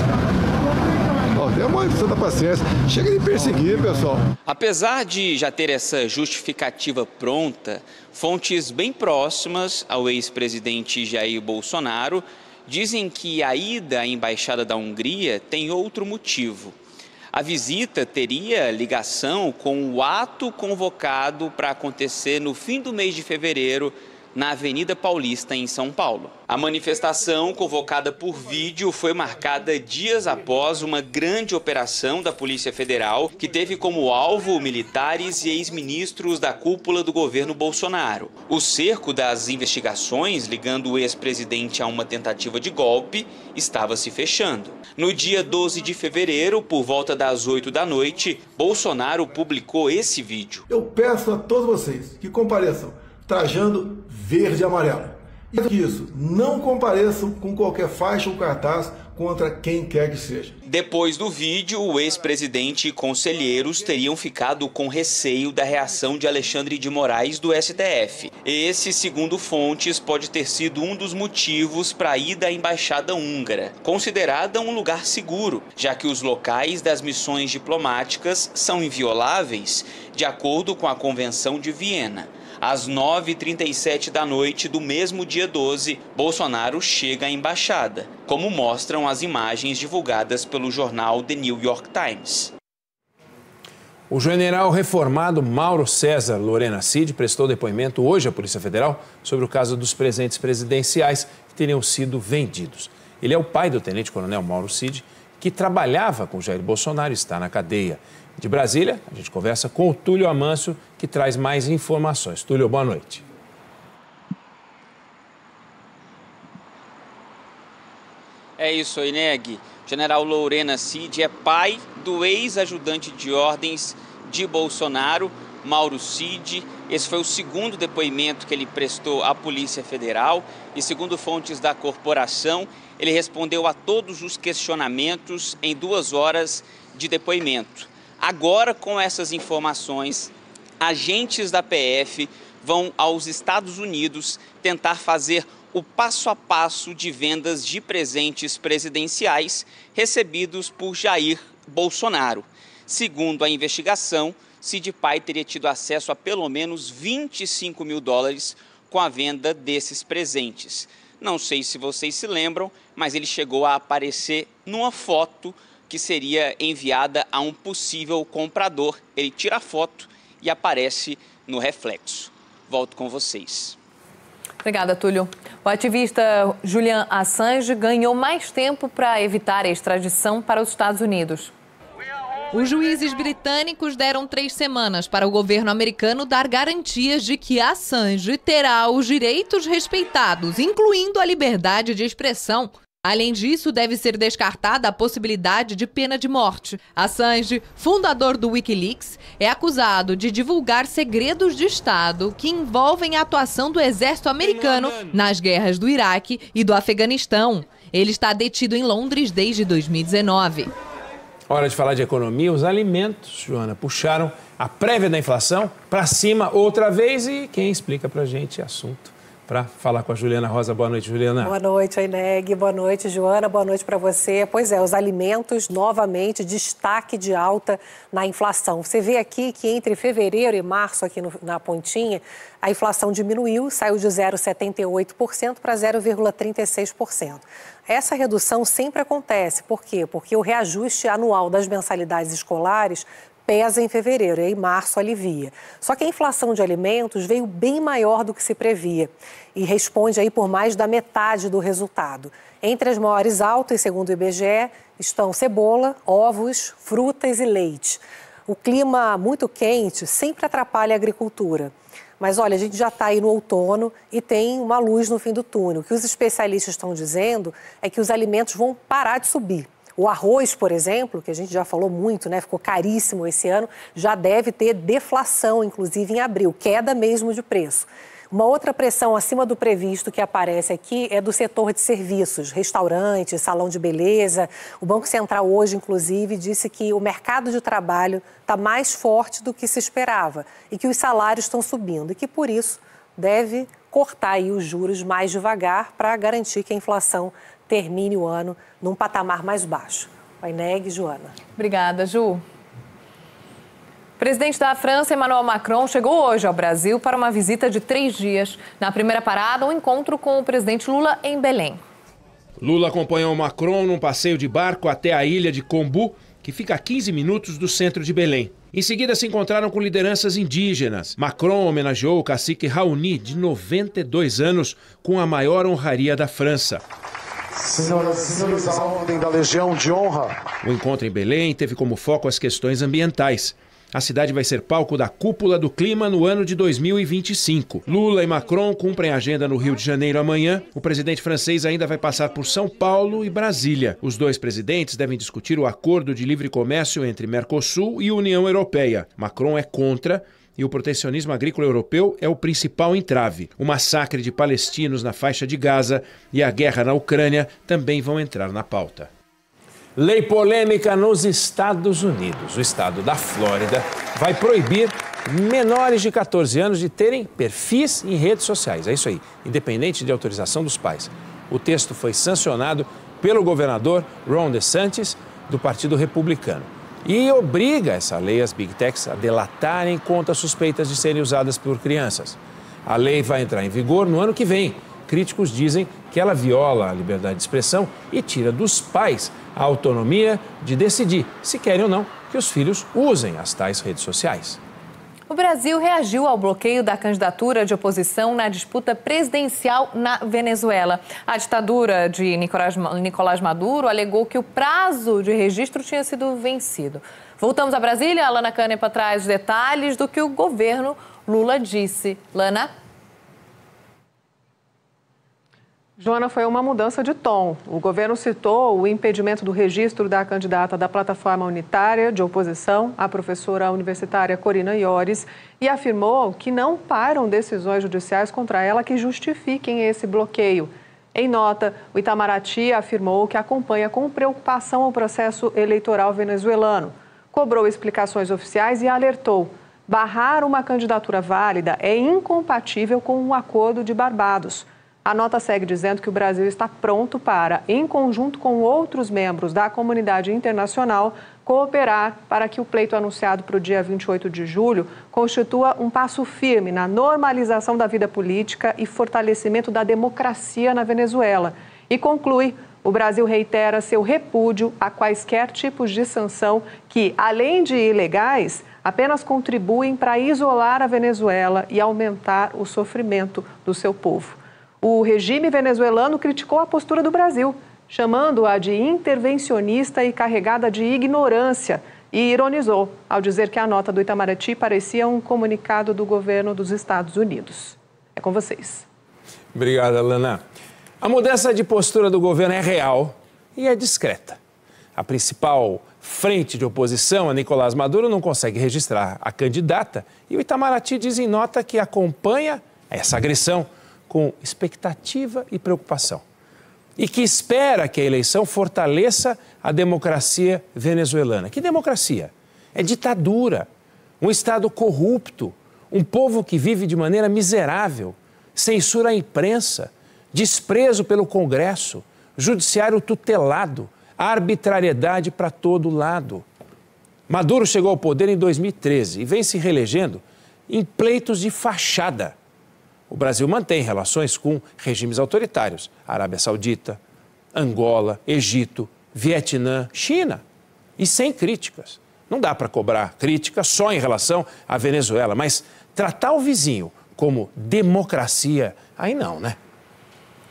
Oh, tem uma questão da paciência. Chega de perseguir, pessoal. Apesar de já ter essa justificativa pronta, fontes bem próximas ao ex-presidente Jair Bolsonaro dizem que a ida à embaixada da Hungria tem outro motivo. A visita teria ligação com o ato convocado para acontecer no fim do mês de fevereiro na Avenida Paulista, em São Paulo. A manifestação, convocada por vídeo, foi marcada dias após uma grande operação da Polícia Federal que teve como alvo militares e ex-ministros da cúpula do governo Bolsonaro. O cerco das investigações ligando o ex-presidente a uma tentativa de golpe estava se fechando. No dia doze de fevereiro, por volta das oito da noite, Bolsonaro publicou esse vídeo. Eu peço a todos vocês que compareçam trajando verde e amarelo. E isso, não compareçam com qualquer faixa ou cartaz contra quem quer que seja. Depois do vídeo, o ex-presidente e conselheiros teriam ficado com receio da reação de Alexandre de Moraes do S T F. Esse, segundo fontes, pode ter sido um dos motivos para a ida à embaixada húngara, considerada um lugar seguro, já que os locais das missões diplomáticas são invioláveis, de acordo com a Convenção de Viena. Às nove e trinta e sete da noite do mesmo dia doze, Bolsonaro chega à embaixada, como mostram as imagens divulgadas pelo jornal The New York Times. O general reformado Mauro César Lorena Cid prestou depoimento hoje à Polícia Federal sobre o caso dos presentes presidenciais que teriam sido vendidos. Ele é o pai do tenente-coronel Mauro Cid, que trabalhava com Jair Bolsonaro e está na cadeia. De Brasília, a gente conversa com o Túlio Amâncio, que traz mais informações. Túlio, boa noite. É isso, Ineg. General Lorena Cid é pai do ex-ajudante de ordens de Bolsonaro, Mauro Cid. Esse foi o segundo depoimento que ele prestou à Polícia Federal e, segundo fontes da corporação, ele respondeu a todos os questionamentos em duas horas de depoimento. Agora, com essas informações, agentes da P F vão aos Estados Unidos tentar fazer o passo a passo de vendas de presentes presidenciais recebidos por Jair Bolsonaro. Segundo a investigação, Cid Pai teria tido acesso a pelo menos vinte e cinco mil dólares com a venda desses presentes. Não sei se vocês se lembram, mas ele chegou a aparecer numa foto que seria enviada a um possível comprador. Ele tira a foto e aparece no reflexo. Volto com vocês. Obrigada, Túlio. O ativista Julian Assange ganhou mais tempo para evitar a extradição para os Estados Unidos. Os juízes britânicos deram três semanas para o governo americano dar garantias de que Assange terá os direitos respeitados, incluindo a liberdade de expressão. Além disso, deve ser descartada a possibilidade de pena de morte. Assange, fundador do Wikileaks, é acusado de divulgar segredos de Estado que envolvem a atuação do exército americano nas guerras do Iraque e do Afeganistão. Ele está detido em Londres desde dois mil e dezenove. Hora de falar de economia. Os alimentos, Joana, puxaram a prévia da inflação para cima outra vez e quem explica para a gente assunto para falar com a Juliana Rosa. Boa noite, Juliana. Boa noite, Ineg. Boa noite, Joana. Boa noite para você. Pois é, os alimentos, novamente, destaque de alta na inflação. Você vê aqui que entre fevereiro e março, aqui no, na pontinha, a inflação diminuiu, saiu de zero vírgula setenta e oito por cento para zero vírgula trinta e seis por cento. Essa redução sempre acontece. Por quê? Porque o reajuste anual das mensalidades escolares pesa em fevereiro e em março alivia. Só que a inflação de alimentos veio bem maior do que se previa e responde aí por mais da metade do resultado. Entre as maiores altas, segundo o I B G E, estão cebola, ovos, frutas e leite. O clima muito quente sempre atrapalha a agricultura. Mas olha, a gente já está aí no outono e tem uma luz no fim do túnel. O que os especialistas estão dizendo é que os alimentos vão parar de subir. O arroz, por exemplo, que a gente já falou muito, né, ficou caríssimo esse ano, já deve ter deflação, inclusive em abril, queda mesmo de preço. Uma outra pressão acima do previsto que aparece aqui é do setor de serviços, restaurantes, salão de beleza. O Banco Central hoje, inclusive, disse que o mercado de trabalho está mais forte do que se esperava e que os salários estão subindo e que, por isso, deve cortar aí os juros mais devagar para garantir que a inflação termine o ano num patamar mais baixo. Paineg, Joana. Obrigada, Ju. O presidente da França, Emmanuel Macron, chegou hoje ao Brasil para uma visita de três dias. Na primeira parada, um encontro com o presidente Lula em Belém. Lula acompanhou Macron num passeio de barco até a ilha de Combu, que fica a quinze minutos do centro de Belém. Em seguida, se encontraram com lideranças indígenas. Macron homenageou o cacique Raoni, de noventa e dois anos, com a maior honraria da França. Senhoras e senhores, a ordem da Legião de Honra. O encontro em Belém teve como foco as questões ambientais. A cidade vai ser palco da Cúpula do Clima no ano de dois mil e vinte e cinco. Lula e Macron cumprem a agenda no Rio de Janeiro amanhã. O presidente francês ainda vai passar por São Paulo e Brasília. Os dois presidentes devem discutir o acordo de livre comércio entre Mercosul e União Europeia. Macron é contra e o protecionismo agrícola europeu é o principal entrave. O massacre de palestinos na faixa de Gaza e a guerra na Ucrânia também vão entrar na pauta. Lei polêmica nos Estados Unidos. O estado da Flórida vai proibir menores de catorze anos de terem perfis em redes sociais. É isso aí, independente de autorização dos pais. O texto foi sancionado pelo governador Ron DeSantis, do Partido Republicano. E obriga essa lei as Big Techs a delatarem contas suspeitas de serem usadas por crianças. A lei vai entrar em vigor no ano que vem. Críticos dizem que ela viola a liberdade de expressão e tira dos pais a autonomia de decidir se querem ou não que os filhos usem as tais redes sociais. O Brasil reagiu ao bloqueio da candidatura de oposição na disputa presidencial na Venezuela. A ditadura de Nicolás Maduro alegou que o prazo de registro tinha sido vencido. Voltamos a Brasília, a Lana Canepa traz detalhes do que o governo Lula disse. Lana? Joana, foi uma mudança de tom. O governo citou o impedimento do registro da candidata da plataforma unitária de oposição, a professora universitária Corina Iores, e afirmou que não param decisões judiciais contra ela que justifiquem esse bloqueio. Em nota, o Itamaraty afirmou que acompanha com preocupação o processo eleitoral venezuelano, cobrou explicações oficiais e alertou: barrar uma candidatura válida é incompatível com o Acordo de Barbados. A nota segue dizendo que o Brasil está pronto para, em conjunto com outros membros da comunidade internacional, cooperar para que o pleito anunciado para o dia vinte e oito de julho constitua um passo firme na normalização da vida política e fortalecimento da democracia na Venezuela. E conclui: o Brasil reitera seu repúdio a quaisquer tipos de sanção que, além de ilegais, apenas contribuem para isolar a Venezuela e aumentar o sofrimento do seu povo. O regime venezuelano criticou a postura do Brasil, chamando-a de intervencionista e carregada de ignorância, e ironizou ao dizer que a nota do Itamaraty parecia um comunicado do governo dos Estados Unidos. É com vocês. Obrigada, Lana. A mudança de postura do governo é real e é discreta. A principal frente de oposição a Nicolás Maduro não consegue registrar a candidata e o Itamaraty diz em nota que acompanha essa agressão com expectativa e preocupação. E que espera que a eleição fortaleça a democracia venezuelana. Que democracia? É ditadura, um Estado corrupto, um povo que vive de maneira miserável, censura a imprensa, desprezo pelo Congresso, judiciário tutelado, arbitrariedade para todo lado. Maduro chegou ao poder em dois mil e treze e vem se reelegendo em pleitos de fachada. O Brasil mantém relações com regimes autoritários, Arábia Saudita, Angola, Egito, Vietnã, China, e sem críticas. Não dá para cobrar crítica só em relação à Venezuela, mas tratar o vizinho como democracia, aí não, né?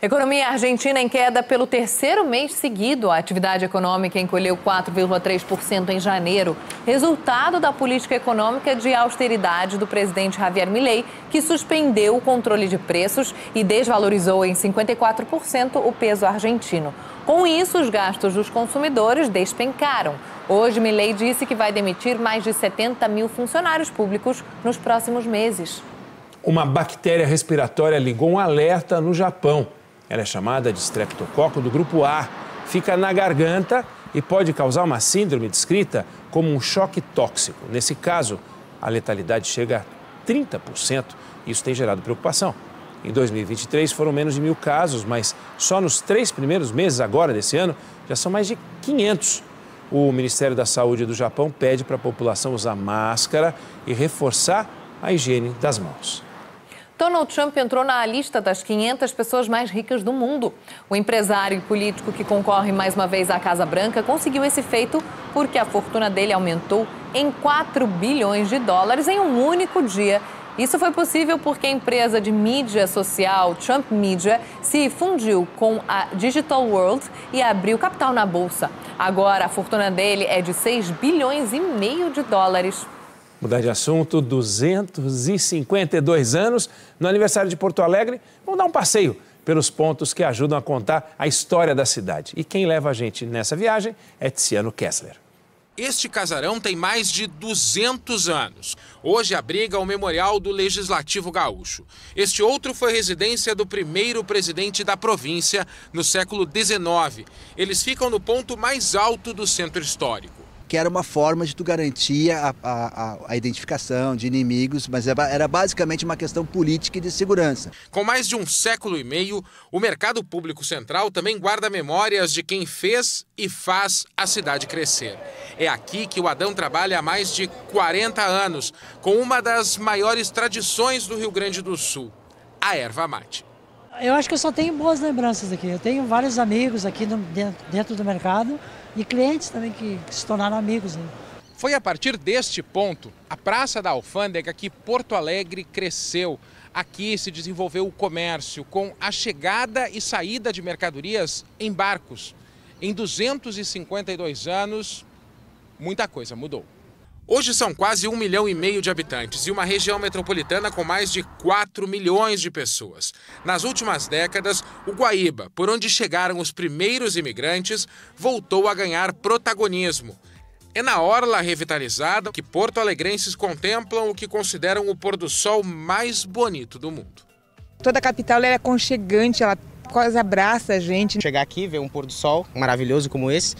Economia argentina em queda pelo terceiro mês seguido. A atividade econômica encolheu quatro vírgula três por cento em janeiro, resultado da política econômica de austeridade do presidente Javier Milei, que suspendeu o controle de preços e desvalorizou em cinquenta e quatro por cento o peso argentino. Com isso, os gastos dos consumidores despencaram. Hoje, Milei disse que vai demitir mais de setenta mil funcionários públicos nos próximos meses. Uma bactéria respiratória ligou um alerta no Japão. Ela é chamada de streptococo do grupo A, fica na garganta e pode causar uma síndrome descrita como um choque tóxico. Nesse caso, a letalidade chega a trinta por cento. Isso tem gerado preocupação. Em dois mil e vinte e três foram menos de mil casos, mas só nos três primeiros meses agora desse ano já são mais de quinhentos. O Ministério da Saúde do Japão pede para a população usar máscara e reforçar a higiene das mãos. Donald Trump entrou na lista das quinhentas pessoas mais ricas do mundo. O empresário e político que concorre mais uma vez à Casa Branca conseguiu esse feito porque a fortuna dele aumentou em quatro bilhões de dólares em um único dia. Isso foi possível porque a empresa de mídia social Trump Media se fundiu com a Digital World e abriu capital na bolsa. Agora a fortuna dele é de seis bilhões e meio de dólares. Mudar de assunto, duzentos e cinquenta e dois anos, no aniversário de Porto Alegre, vamos dar um passeio pelos pontos que ajudam a contar a história da cidade. E quem leva a gente nessa viagem é Tiziano Kessler. Este casarão tem mais de duzentos anos. Hoje abriga o Memorial do Legislativo Gaúcho. Este outro foi residência do primeiro presidente da província no século dezenove. Eles ficam no ponto mais alto do centro histórico. Que era uma forma de tu garantir a, a, a identificação de inimigos, mas era basicamente uma questão política e de segurança. Com mais de um século e meio, o Mercado Público Central também guarda memórias de quem fez e faz a cidade crescer. É aqui que o Adão trabalha há mais de quarenta anos, com uma das maiores tradições do Rio Grande do Sul, a erva mate. Eu acho que eu só tenho boas lembranças aqui. Eu tenho vários amigos aqui no, dentro, dentro do mercado e clientes também que, que se tornaram amigos. Né? Foi a partir deste ponto, a Praça da Alfândega, que Porto Alegre cresceu. Aqui se desenvolveu o comércio com a chegada e saída de mercadorias em barcos. Em duzentos e cinquenta e dois anos, muita coisa mudou. Hoje são quase um milhão e meio de habitantes e uma região metropolitana com mais de quatro milhões de pessoas. Nas últimas décadas, o Guaíba, por onde chegaram os primeiros imigrantes, voltou a ganhar protagonismo. É na orla revitalizada que porto-alegrenses contemplam o que consideram o pôr do sol mais bonito do mundo. Toda a capital é aconchegante, ela quase abraça a gente. Chegar aqui, ver um pôr do sol maravilhoso como esse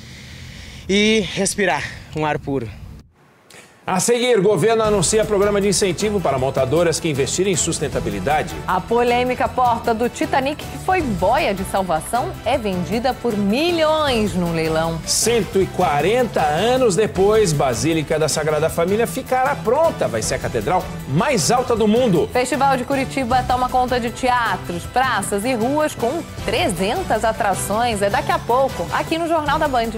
e respirar um ar puro. A seguir, o governo anuncia programa de incentivo para montadoras que investirem em sustentabilidade. A polêmica porta do Titanic, que foi boia de salvação, é vendida por milhões no leilão. cento e quarenta anos depois, Basílica da Sagrada Família ficará pronta. Vai ser a catedral mais alta do mundo. Festival de Curitiba toma conta de teatros, praças e ruas com trezentas atrações. É daqui a pouco, aqui no Jornal da Band.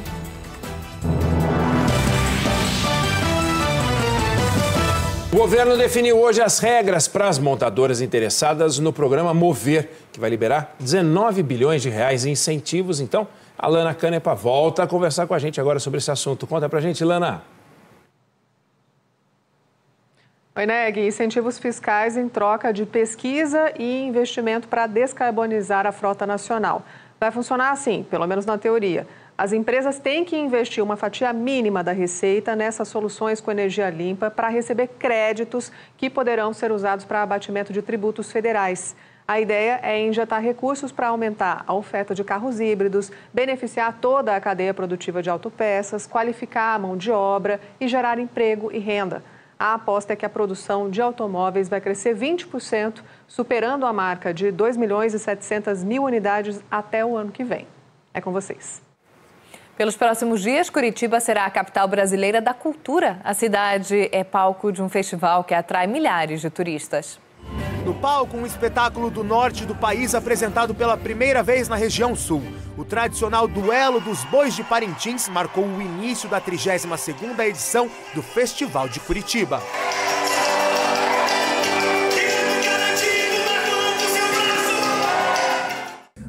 O governo definiu hoje as regras para as montadoras interessadas no programa Mover, que vai liberar dezenove bilhões de reais em incentivos. Então, a Lana Canepa volta a conversar com a gente agora sobre esse assunto. Conta pra gente, Lana. Oi, Neg. Incentivos fiscais em troca de pesquisa e investimento para descarbonizar a frota nacional. Vai funcionar assim, pelo menos na teoria. As empresas têm que investir uma fatia mínima da receita nessas soluções com energia limpa para receber créditos que poderão ser usados para abatimento de tributos federais. A ideia é injetar recursos para aumentar a oferta de carros híbridos, beneficiar toda a cadeia produtiva de autopeças, qualificar a mão de obra e gerar emprego e renda. A aposta é que a produção de automóveis vai crescer vinte por cento, superando a marca de dois milhões e setecentas mil unidades até o ano que vem. É com vocês. Pelos próximos dias, Curitiba será a capital brasileira da cultura. A cidade é palco de um festival que atrai milhares de turistas. No palco, um espetáculo do norte do país apresentado pela primeira vez na região sul. O tradicional Duelo dos Bois de Parintins marcou o início da trigésima segunda edição do Festival de Curitiba.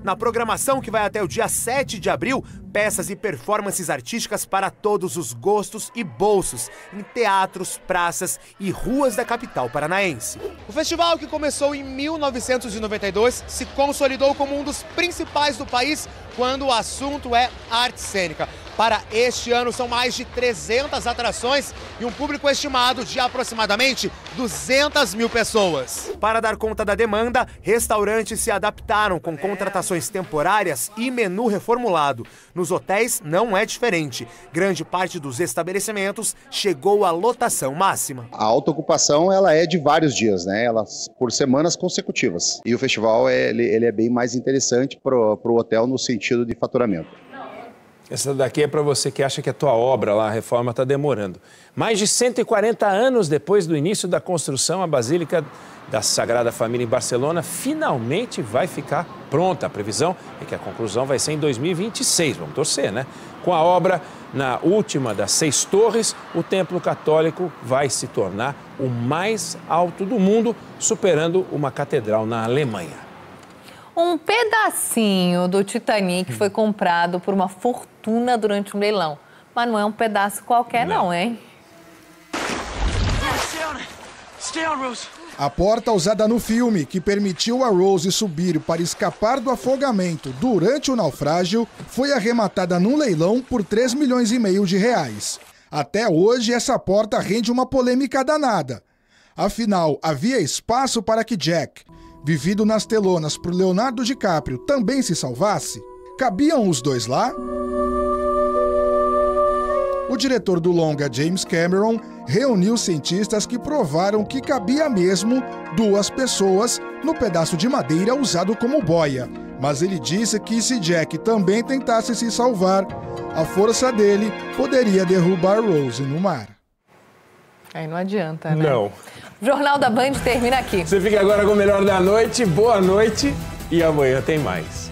Na programação, que vai até o dia sete de abril, peças e performances artísticas para todos os gostos e bolsos, em teatros, praças e ruas da capital paranaense. O festival, que começou em mil novecentos e noventa e dois, se consolidou como um dos principais do país quando o assunto é arte cênica. Para este ano, são mais de trezentas atrações e um público estimado de aproximadamente duzentas mil pessoas. Para dar conta da demanda, restaurantes se adaptaram com contratações temporárias e menu reformulado. Nos hotéis não é diferente. Grande parte dos estabelecimentos chegou à lotação máxima. A alta ocupação ela é de vários dias, né? Elas por semanas consecutivas. E o festival é, ele, ele é bem mais interessante para o hotel no sentido de faturamento. Essa daqui é para você que acha que a tua obra lá, a reforma, está demorando. Mais de cento e quarenta anos depois do início da construção, a Basílica da Sagrada Família em Barcelona finalmente vai ficar pronta. A previsão é que a conclusão vai ser em dois mil e vinte e seis, vamos torcer, né? Com a obra na última das seis torres, o templo católico vai se tornar o mais alto do mundo, superando uma catedral na Alemanha. Um pedacinho do Titanic foi comprado por uma fortuna durante um leilão. Mas não é um pedaço qualquer não, não hein? A porta usada no filme, que permitiu a Rose subir para escapar do afogamento durante o naufrágio, foi arrematada num leilão por três milhões e meio de reais. Até hoje, essa porta rende uma polêmica danada. Afinal, havia espaço para que Jack, vivido nas telonas por Leonardo DiCaprio, também se salvasse? Cabiam os dois lá? O diretor do longa, James Cameron, reuniu cientistas que provaram que cabia mesmo duas pessoas no pedaço de madeira usado como boia. Mas ele disse que se Jack também tentasse se salvar, a força dele poderia derrubar Rose no mar. Aí não adianta, né? Não. O Jornal da Band termina aqui. Você fica agora com o melhor da noite. Boa noite e amanhã tem mais.